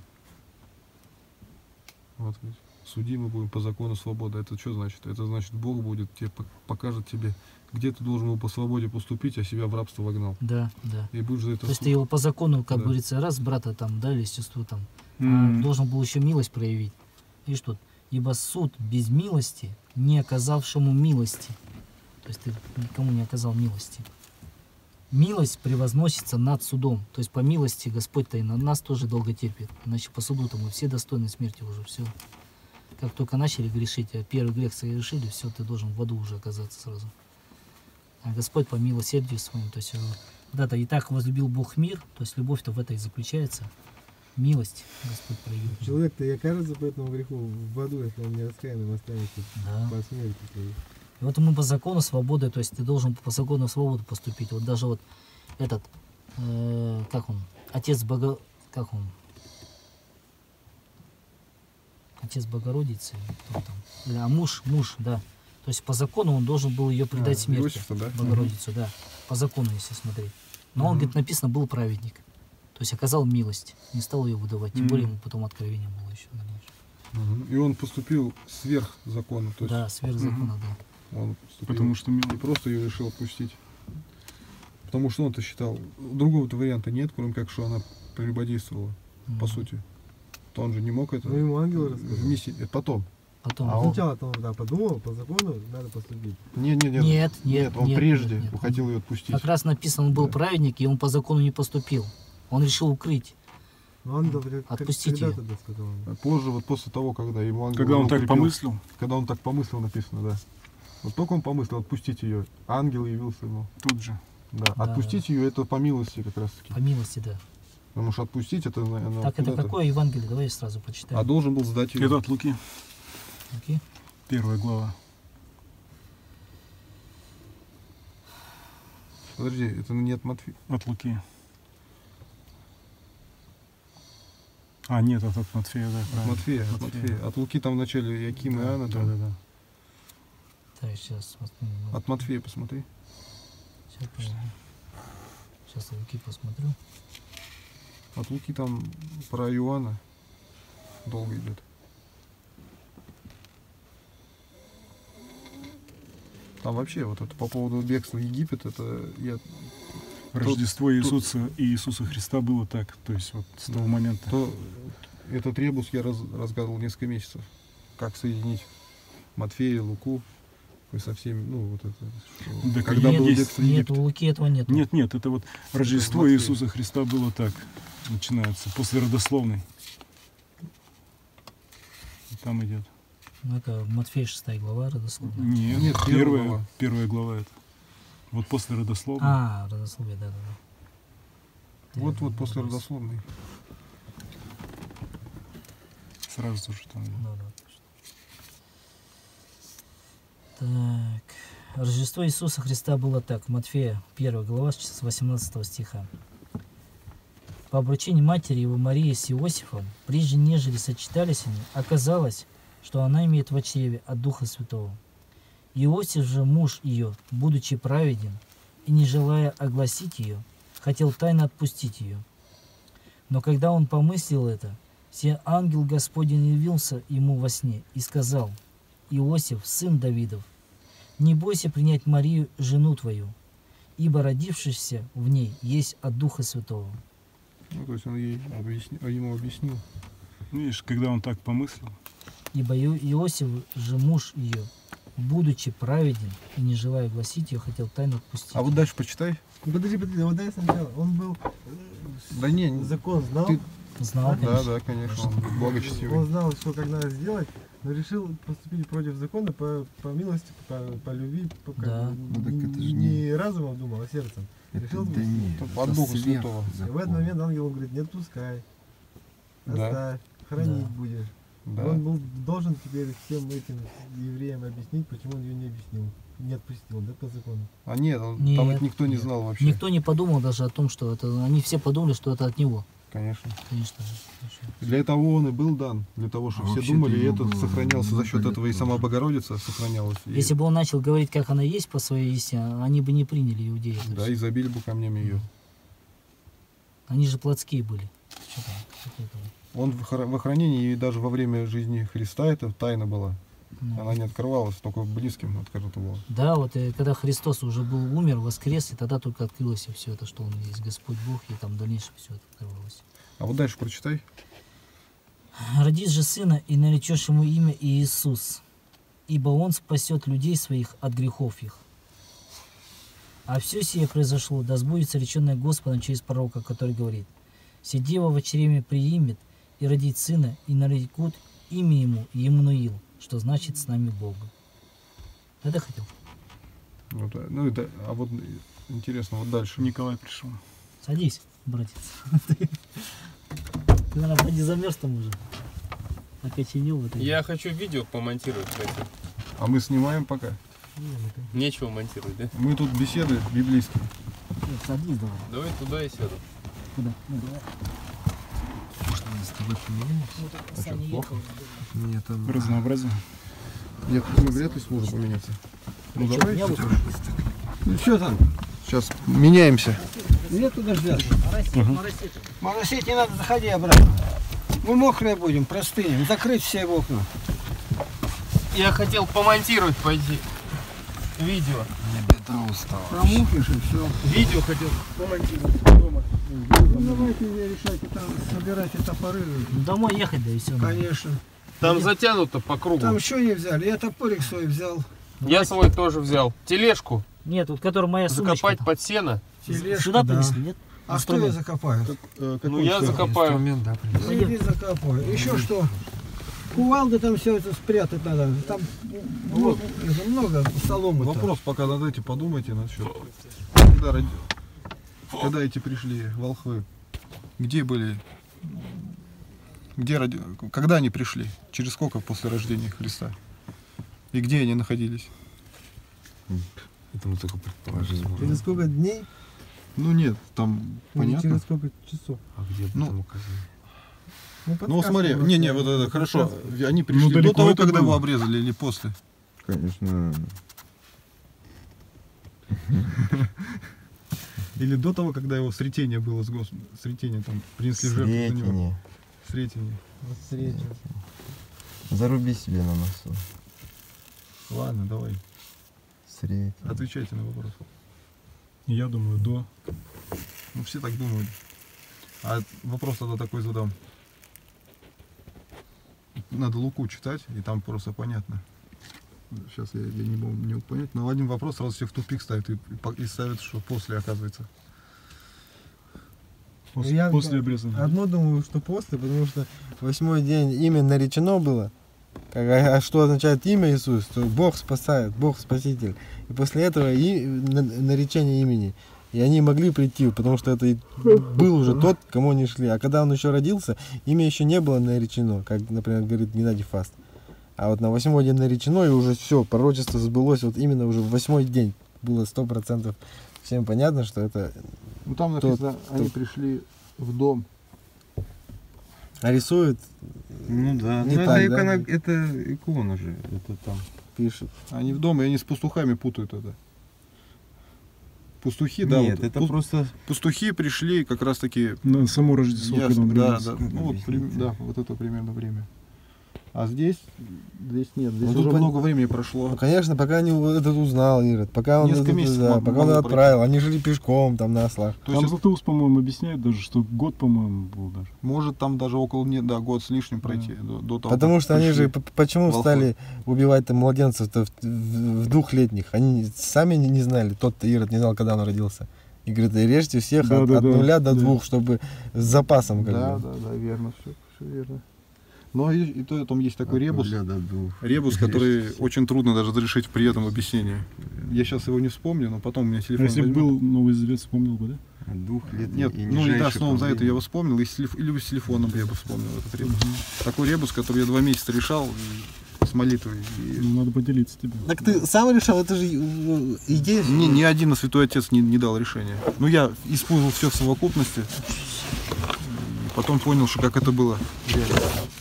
Вот, судимы будем по закону свободы. Это что значит? Это значит, Бог будет тебе покажет тебе, где ты должен был по свободе поступить, а себя в рабство вогнал. Да, да. И будешь за это То есть ты его по закону, как Да. говорится, раз брата там, да, или сестру там, М. должен был еще милость проявить. И что? Ибо суд без милости, не оказавшему милости. То есть ты никому не оказал милости. Милость превозносится над судом. То есть по милости Господь-то и на нас тоже долго терпит. Иначе по суду-то мы все достойны смерти уже, все. Как только начали грешить, а первый грех совершили, все, ты должен в аду уже оказаться сразу. А Господь по милосердию своему, то есть да-то и так возлюбил Бог мир, то есть любовь-то в это и заключается. Милость Господь проявил. Человек-то и окажется по этому греху в аду, если он не раскаянным останется Да. по смерти своей. И вот мы по закону свободы, то есть ты должен по закону свободы поступить. Вот даже вот этот, как он, отец как он? Отец Богородицы, кто там? А муж, да. То есть по закону он должен был ее предать смерти. Иосифа, да? Богородицу, да. По закону, если смотреть. Но он, говорит, написано, был праведник. То есть оказал милость, не стал ее выдавать. Тем более ему потом откровение было еще дальше. И он поступил сверх закона. То есть Да, сверх закона, да. он поступил Потому что и милый. просто ее решил отпустить. Потому что он-то считал, другого-то варианта нет, кроме как, что она прелюбодействовала, по сути. То он же не мог это Ну, ему ангелы рассказали. вместить. Это потом. Потом. А сначала-то он да, подумал, по закону надо поступить. Нет, он нет, прежде нет, нет. хотел ее отпустить. Как раз написано, он был Да. праведник, и он по закону не поступил. Он решил укрыть. Но ангел Отпустите когда её. тогда сказал? А позже, вот после того, когда ему ангел Когда он так укрепил, помыслил, Когда он так помыслил, написано, да. Вот только он помыслил отпустить ее, ангел явился ему. тут же. Да. Да. Отпустить ее это по милости как раз таки. По милости, да. Потому что отпустить это, наверное, Так, это какое Евангелие? Давай я сразу прочитаю. А должен был сдать ее. Это от Луки, Окей. 1 глава. Подожди, это не от Матфея. От Луки. А, нет, от Матфея, да, От правильно. Матфея, от Матфея. От Луки там вначале Яким и Иоанна. Да, там. да, да. Так, сейчас смотрю. От Матфея посмотри. Сейчас я Луки посмотрю. От Луки там про Иоанна долго идет. Там вообще вот это по поводу бегства в Египет, это я Рождество Иисуса Христа было так, то есть вот с того момента. то этот ребус я разгадывал несколько месяцев. Как соединить Матфея, Луку и со всеми, ну вот это. Что, Да, когда Нет, было есть- бегство в Нет, Египет. у Луки этого нет. Нет, нет, это вот Рождество Матфея. Иисуса Христа было так, начинается, после родословной. И там идет. Ну, это Матфея 6 глава родословная. Нет, Нет, первая глава. первая глава это. Вот после родословной. А, родословие, да. Вот после родословной. Сразу же там. Так. Рождество Иисуса Христа было так. Матфея 1 глава с 18 стиха. По обручению матери его Марии с Иосифом, прежде нежели сочетались они, оказалось, что она имеет в чреве от Духа Святого. Иосиф же, муж ее, будучи праведен и не желая огласить ее, хотел тайно отпустить ее. Но когда он помыслил это, се ангел Господень явился ему во сне и сказал: Иосиф, сын Давидов, не бойся принять Марию, жену твою, ибо родившийся в ней есть от Духа Святого. Ну, то есть он ему объяснил. Видишь, когда он так помыслил, Ибо Иосиф же, муж ее, будучи праведен и не желая гласить ее, хотел тайно отпустить. А вот дальше почитай. Подожди, вот дай сначала. Он был Да не, закон знал. Ты- Знал, да, конечно. да, конечно, он благочестивый. Он знал, что как надо сделать, но решил поступить против закона по милости, по любви, Да. Ну, так это же не разумом думал, а сердцем. Решил да нет, От это Духа сверх Святого. И в этот закона. момент ангел говорит: не отпускай, Да. оставь, хранить Да. будешь. Да. Он должен теперь всем этим евреям объяснить, почему он ее не объяснил, не отпустил, да, по закону. А нет, там Нет, это никто не нет. знал вообще. Никто не подумал даже о том, что это... Они все подумали, что это от него. Конечно. Конечно же. Конечно. Для этого он и был дан, для того, чтобы А все вообще-то думали, и ему этот было сохранялся за счет много этого, и лет сама тоже. Богородица сохранялась. И- Если бы он начал говорить, как она есть по своей истине, они бы не приняли иудеи. это да, всё. и забили бы камнями ее. Они же плотские были. Что там? Что это? Он в охранении, и даже во время жизни Христа это тайна была. Ну. Она не открывалась, только близким открыто было. Да, вот когда Христос уже был умер, воскрес, и тогда только открылось все это, что Он есть Господь Бог, и там в дальнейшем все это открывалось. А вот дальше прочитай. Родишь же сына, и наречешь ему имя Иисус, ибо он спасет людей своих от грехов их. А все сие произошло, да сбудется реченное Господом через пророка, который говорит: «Се дева во чреве приимет и родит сына, и нарекут имя ему Емануил», что значит «с нами Бог». Это хотел. Вот, ну, а вот интересно, вот дальше. Николай пришел. Садись, братец. Ты, наверное, поди замерз там уже. Окоченел в этой. Я хочу видео помонтировать, кстати. А мы снимаем пока. Нечего монтировать, да? Мы тут беседы библейские. Садись давай. Давай туда и сяду. Куда? Ну, давай. Может, мы с тобой поменяемся? А что, плохо? Нет, там... Разнообразие. Нет, мы вряд ли сможем поменяться. Ну давай. Я вот Ну что там? Сейчас меняемся. Нету дождя. моросит. Моросить не надо, заходи обратно. Мы мокрые будем, простынем. Закрыть все окна. Я хотел помонтировать пойти. Видео. Мне бедро устало. Промокнешь и все. Видео хотел помонтировать дома. Ну давайте не решайте, там собирайте топоры. Ну, домой ехать, да и все. Конечно. Там затянуто по кругу. Там что не взяли? Я топорик свой взял. Я свой тоже взял. Тележку Нет, вот которая моя сумочка. закопать там. под сено. Тележку, Сюда да. принесли, нет? А что я Инструмент. закопаю? Ну я закопаю. Инструмент, да, принес. Иди закопаю. Еще что? Кувалды там все это спрятать надо. Там Вот. много соломы. Вопрос, пока над этим подумайте насчет. Когда эти пришли волхвы, где были? Когда они пришли? Через сколько после рождения Христа? И где они находились? Это мы только предположить Через можем. сколько дней? Ну нет, там Или понятно. через сколько часов? А где Ну, там указано? Ну смотри, не, вот это хорошо. Они пришли до далеко того, это когда его было? обрезали, или после? Конечно. Или до того, когда его сретение было с Господом? Сретение там принесли жертву за него. Сретение. Сретение. Встречу. Заруби себе на носу. Ладно, давай. Сретение. Отвечайте на вопрос. Я думаю, до. Ну все так думают. А вопрос тогда такой задам. Надо Луку читать, и там просто понятно. Сейчас я не могу понять, но один вопрос сразу всех в тупик ставит и ставит, что после оказывается. После, Я после обрезания. Одно думаю, что после, потому что 8-й день имя наречено было. А что означает имя Иисус? То Бог спасает, Бог Спаситель. И после этого наречение имени. И они могли прийти, потому что это был уже тот, к кому они шли. А когда он еще родился, имя еще не было наречено, как, например, говорит Геннадий Фаст. А вот на 8-й день наречено, и уже все, пророчество сбылось вот именно уже в 8-й день. Было 100% всем понятно, что это... Ну там написано, они пришли в дом. А рисует, Ну да. Не Ну, так, это, да? это икона же. Это там. пишет. Они в дом, и они с пастухами путают это. Пастухи, да, Нет, вот, это просто... пастухи пришли как раз таки. На само Рождество, когда Ясно, он да, родился. да, ну, вот, Объясните. да, вот это примерно время. А здесь нет, здесь Ну, уже тут много времени прошло. Ну, конечно, пока они этот узнал Ирод, пока он, Несколько месяцев да, могло пока он пройти. отправил, они жили пешком там на ослах. То Там есть, Златоуст, по-моему, объясняет даже, что год, по-моему, был даже. может там даже около, нет, да, год с лишним пройти до того. Потому как что они пришли. же, почему волхвы. стали убивать там младенцев-то в двухлетних? Они сами не знали, тот Ирод не знал, когда он родился. И говорит, и режьте всех Да, от да, да, 0 до да. 2, чтобы с запасом как Да, бы. да, верно, все верно. Но и то там есть такой ребус. Ребус. Ребус, который очень трудно даже разрешить при этом объяснении. Я сейчас его не вспомню, но потом у меня А телефон если бы возьму. был Новый Завет, вспомнил бы, да? 2 лет Нет, и ну и да, нижайшее с Новым Заветом я правление. его вспомнил, или с телефоном я бы вспомнил этот ребус. Такой ребус, который я 2 месяца решал с молитвой. И Ну, надо поделиться тебе. Так ты сам решил, это же идея. ни один Святой Отец не дал решения. Ну, я использовал все в совокупности. И потом понял, что как это было реально.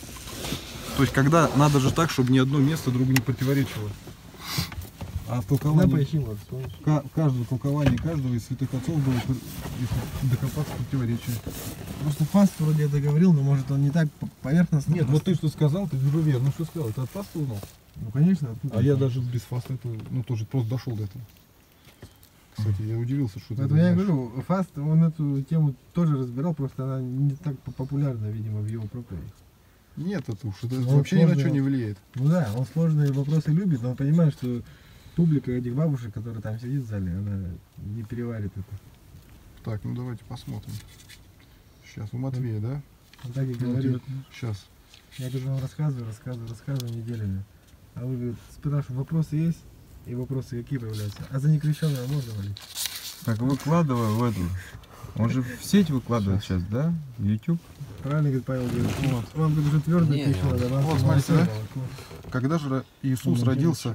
То есть, когда надо же так, чтобы ни одно место другу не противоречило. А Да, толкование, поищи, вот, вспомнишь. каждое толкование каждого из святых отцов было, если докопаться, противоречие. Просто Фаст вроде это говорил, но может он не так поверхностно. Нет, вот ты что сказал, ты же верно, ну что сказал, это от фаста узнал? Ну конечно. оттуда. А я даже без фаста это, ну тоже просто дошел до этого. Кстати, я удивился, что ты Поэтому я и знаешь. говорю, Фаст, он эту тему тоже разбирал, просто она не так популярна, видимо, в его проповедях. Нет, это уж это Ну, вообще ни на сложно. что не влияет. Ну да, он сложные вопросы любит, но он понимает, что публика этих бабушек, которые там сидит в зале, она не переварит это. Так, ну давайте посмотрим. Сейчас, у Матвея, да? Он так и говорит. Сейчас. Я говорю, вам рассказываю неделями. А вы, говорит, спрашиваю, вопросы есть? И вопросы какие появляются? А за некрещенного можно молить? Так, выкладываю в эту. Он же в сеть выкладывает сейчас, да? В YouTube. Правильно, говорит Павел, говорит, вот. Вам говорит, уже твердо Не, пищу надо. вам вот, молоко, смотрите, да? молоко. Когда же Иисус Ну, родился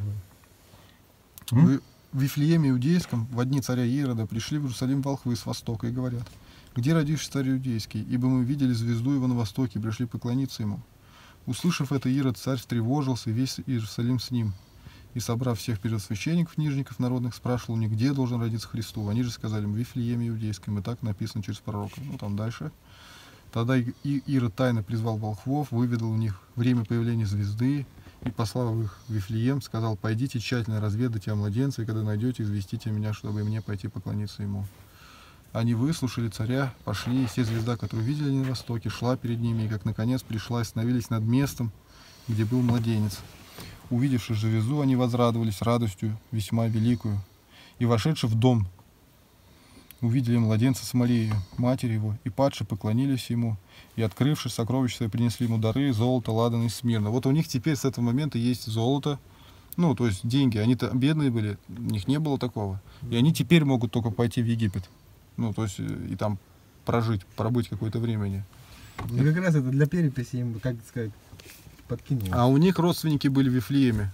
в Вифлееме Иудейском, в дни царя Ирода, пришли в Иерусалим волхвы с востока и говорят: «Где родишься, царь Иудейский? Ибо мы видели звезду его на востоке, и пришли поклониться ему». Услышав это, Ирод царь встревожился, и весь Иерусалим с ним. И, собрав всех первосвященников, книжников народных, спрашивал у них, где должен родиться Христу. Они же сказали: в Вифлееме Иудейском, и так написано через пророка. Ну, там дальше. Тогда Ирод тайно призвал волхвов, выведал у них время появления звезды, и, послав их в Вифлеем, сказал: «Пойдите тщательно разведайте о младенце, и когда найдете, известите меня, чтобы и мне пойти поклониться ему». Они выслушали царя, пошли, и все звезда, которую видели на востоке, шла перед ними, и как наконец пришла, и остановились над местом, где был младенец. Увидевши же звезду, они возрадовались радостью весьма великую. И, вошедши в дом, увидели младенца с Марией, матерь его, и падши поклонились ему, и, открывши сокровища свои, принесли ему дары, золото, ладан и смирно. Вот у них теперь с этого момента есть золото, ну, то есть деньги. Они-то бедные были, у них не было такого. И они теперь могут только пойти в Египет. Ну, то есть и там пробыть какое-то время. Ну как раз это для переписи им, как сказать, подкинул. А у них родственники были в Вифлееме.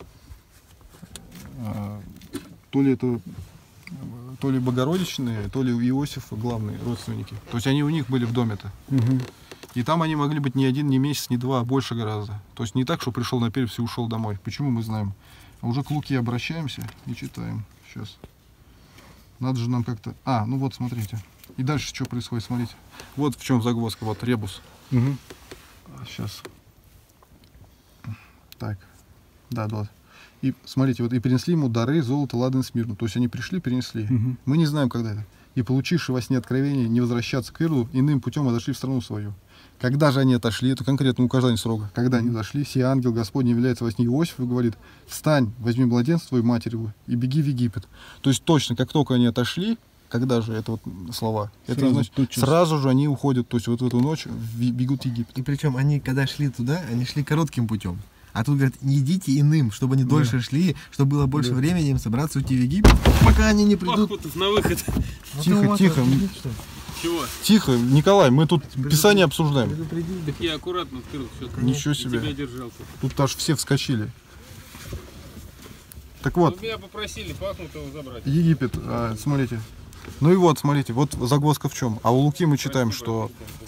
То ли Богородичные, то ли Иосифа главные родственники. То есть они у них были в доме-то. И там они могли быть не один, не месяц, не два, а больше гораздо. То есть не так, что пришел на Пермь и ушел домой. Почему мы знаем? А уже к Луке обращаемся и читаем. Сейчас. Надо же нам как-то... ну вот, смотрите. И дальше что происходит, смотрите. Вот в чем загвоздка, вот ребус. Угу. Сейчас. Так. Да. И смотрите, вот и принесли ему дары, золото, ладан, смирну. То есть они пришли, перенесли. Угу. Мы не знаем, когда это. И получившие во сне откровение не возвращаться к Ироду, иным путем отошли в страну свою. Когда же они отошли, это конкретно указание срока. Когда они дошли, сей ангел Господень является во сне Иосифу и говорит: встань, возьми младенца твою, матерь его, и беги в Египет. То есть точно, как только они отошли, когда же это вот слова, это значит, сразу же они уходят, то есть вот в эту ночь бегут в Египет. И причем они, когда шли туда, они шли коротким путем. А тут говорят, не идите иным, чтобы они дольше шли, чтобы было больше времени им собраться уйти в Египет, пока они не придут. Пахмутов на выход. Тихо. Чего? Тихо, Николай, мы тут Писание обсуждаем. Так я аккуратно открыл. Ничего себе. Тебя держал. Тут аж все вскочили. Так вот. Меня попросили Пахмутова забрать. Египет, смотрите. Ну и вот, смотрите, вот загвоздка в чем. А у Луки мы читаем, что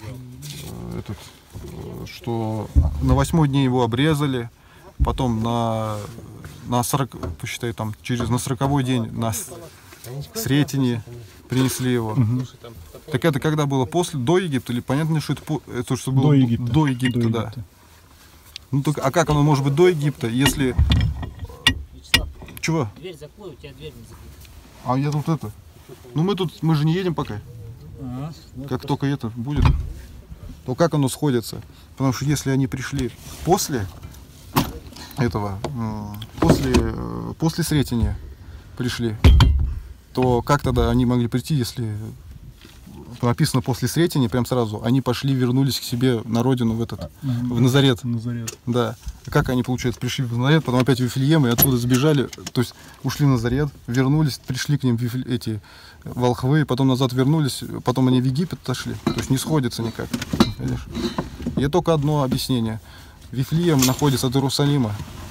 что на 8-й день его обрезали, потом на 40, посчитай, там, на 40-й день на Сретение принесли его. Угу. Так это когда было до Египта, или понятно, что это что было до Египта, да. Ну так, а как оно может быть до Египта, если... Вячеслав, чего? Дверь закрой, у тебя дверь не закрыта. А я тут это... Ну мы же не едем пока. Как только это будет, то как оно сходится? Потому что если они пришли после этого, после Сретения пришли, то как тогда они могли прийти, если написано после Сретения, прям сразу, они пошли, вернулись к себе на родину в Назарет. Да. Как они, получается, пришли в Назарет, потом опять в Вифлеем, и оттуда сбежали, то есть ушли в Назарет, вернулись, пришли к ним эти волхвы, потом назад вернулись, потом они в Египет отошли. То есть не сходится никак. Видишь? И только одно объяснение. Вифлеем находится от Иерусалима,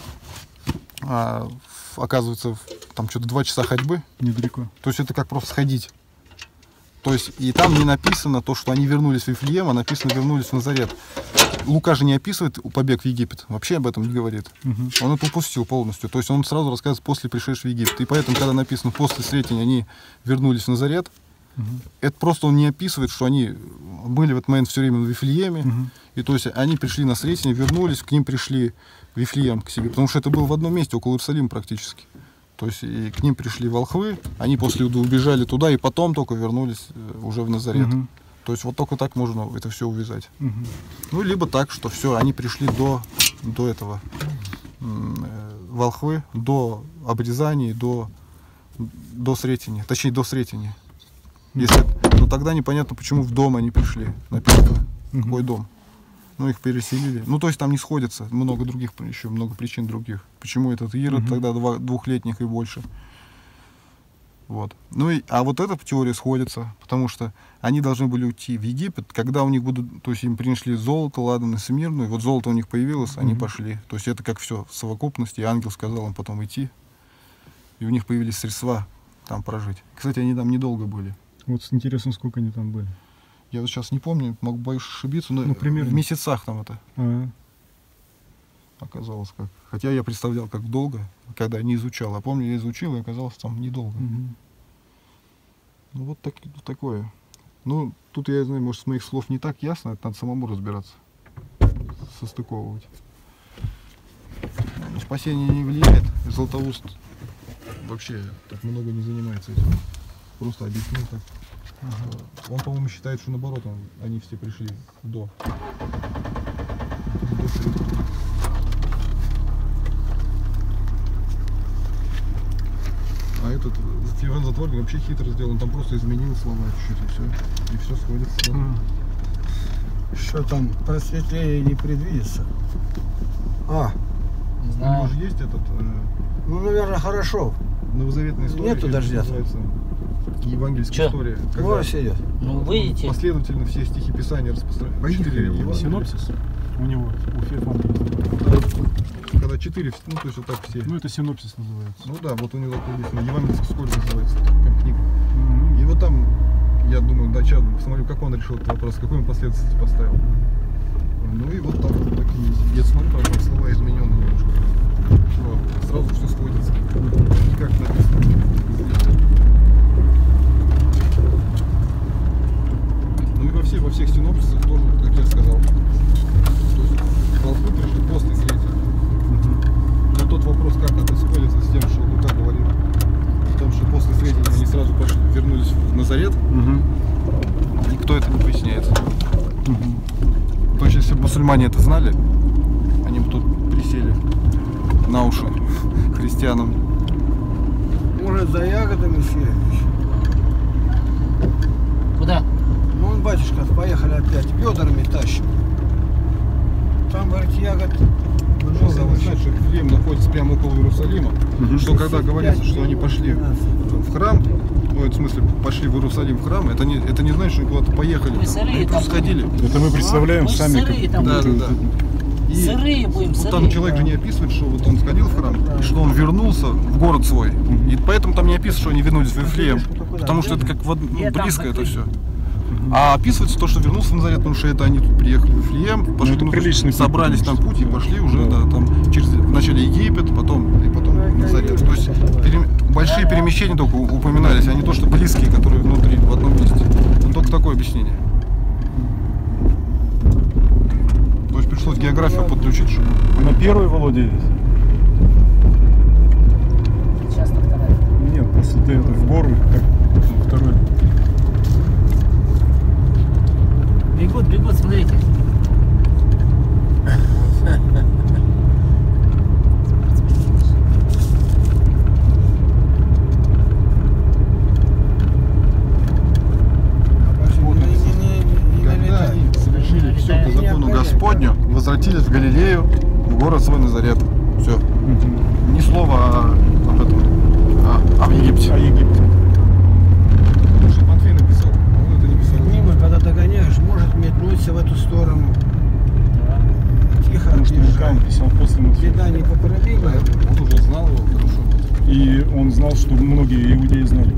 оказывается, там что-то 2 часа ходьбы. Недалеко. То есть это как просто сходить. То есть и там не написано то, что они вернулись в Вифлеем, а написано вернулись в Назарет. Лука же не описывает побег в Египет, вообще об этом не говорит. Он это упустил полностью. То есть он сразу рассказывает после пришедшего в Египет. И поэтому, когда написано после Сретения они вернулись в Назарет, это просто он не описывает, что они были в этот момент все время в Вифлееме. И то есть они пришли на Сретение, вернулись, к ним пришли в Вифлеем к себе. Потому что это было в одном месте, около Иерусалима практически. То есть и к ним пришли волхвы, они после убежали туда и потом только вернулись уже в Назарет. То есть вот только так можно это все увязать. Ну, либо так, что все, они пришли до этого волхвы, до обрезания, до Сретения, точнее до Сретения. Но тогда непонятно, почему в дом они пришли, написано, какой дом. Ну, их переселили. Ну, то есть там не сходится много других, еще много причин других. Почему этот Ирод тогда двухлетних и больше. Вот. Ну а вот эта теория сходится, потому что они должны были уйти в Египет, когда у них будут, то есть им принесли золото, ладан и смирну, и вот золото у них появилось, они пошли. То есть это как все в совокупности, и ангел сказал им потом идти, и у них появились средства там прожить. Кстати, они там недолго были. Вот интересно, сколько они там были. Я вот сейчас не помню, боюсь ошибиться, но примерно в месяцах там это оказалось как. Хотя я представлял, как долго, когда не изучал. А помню, я изучил, и оказалось там недолго. Ну вот такое. Ну, тут я знаю, может, с моих слов не так ясно, это надо самому разбираться, состыковывать. Спасение не влияет, Златоуст вообще так много не занимается этим. Просто объяснил так. Он, по-моему, считает, что наоборот, они все пришли до А этот Иван Затворник вообще хитро сделал, он там просто изменил слова чуть-чуть, и все сходится. Что там, просветлее не предвидится? Не У него знаю. же есть этот Ну, наверное, хорошо. новозаветная история. Нету дождя. Называется евангельская Чё? история. Вось идет. Ну, выйдите. Последовательно все стихи Писания распространяют. Синопсис у него, у Феофана. Когда 4, ну то есть вот так все. Ну это синопсис называется. Ну да, вот у него так написано, евангельская скорость называется, как книга. И вот там, я думаю, да, сейчас посмотрю, как он решил этот вопрос, какую он последовательность поставил. Ну и вот там такие есть. Я смотрю, там слова изменены немножко. Но сразу все сходится. Как написано. Ну и во всех синопсисах тоже, как я сказал. То есть волхвы пришли после следия. Но тот вопрос, как это сходится с тем, что Лука говорил, в том, что после следия они сразу вернулись в Назарет, никто это не поясняет. То есть, если бы мусульмане это знали, они бы тут присели на уши христианам. Может, за ягодами следующий. Куда? Ну, он, батюшка, поехали опять, ведрами тащим. Там, говорит, ягод много. Вы знаете, что Вифлеем находится прямо около Иерусалима, что когда говорится, что они пошли в храм, ну, в смысле, пошли в Иерусалим в храм, это не значит, что куда-то поехали. Мы сырые Они там просто сходили. Это мы представляем Мы ж сами. сырые там Да, да, будем. да. И Сырые будем, вот сырые. там человек же не описывает, что вот он сходил в храм, и что он вернулся в город свой. И поэтому там не описывается, что они вернулись в Вифлеем, потому что это как близко это все. А описывается то, что вернулся в Назарет, потому что это они тут приехали в Вифлеем, пошли, это приличный путь, собрались там конечно. путь и пошли уже, да, там через вначале Египет, потом Назарет. То есть большие перемещения только упоминались, а не то, что близкие, которые внутри, в одном месте. Ну, только такое объяснение. То есть пришлось географию подключить, чтобы... На первой, Володя, есть? Сейчас на вторая. Нет, после ты это в гору, как второй. Бегут, смотрите. Когда они совершили все по закону Господню, возвратились в Галилею, в город свой Назарет. Все. Ни слова об этом, о Египте. А Египте? Потому что Матфей написал, а он это не писал. Мимо, когда догоняешь, может метнуться в эту сторону. Тихо Потому что Лука отъезжай. он писал после Матфея. Беда непоправима. Он уже знал его хорошо. И он знал, что многие иудеи знали.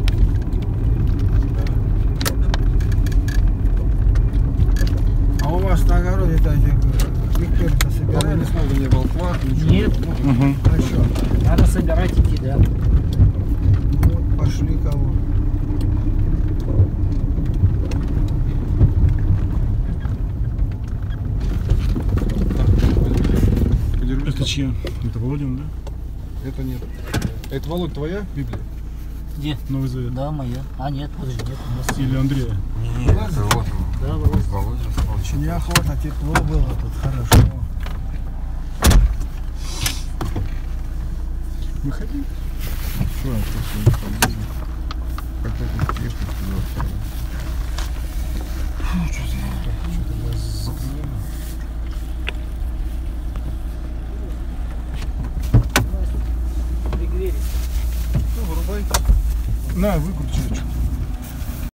А у вас на огороде-то никто-то Правда, собирали? ни слова не о волквах, ничего. Нет. Угу. А что? Надо собирать идти, да. Вот пошли кого. Подержись Это там. чья? Это Володин, да? Это нет. Это, Володь, твоя Библия? Где? Новый Завет. Да, моя. А, нет, подожди, нет. У нас... Или Андрея? Да, Володя. Неохота, тепло было тут, хорошо. Выходи. Что, как это тешно сказал. Пригрелись. Ну, вырубай. На, выкуп.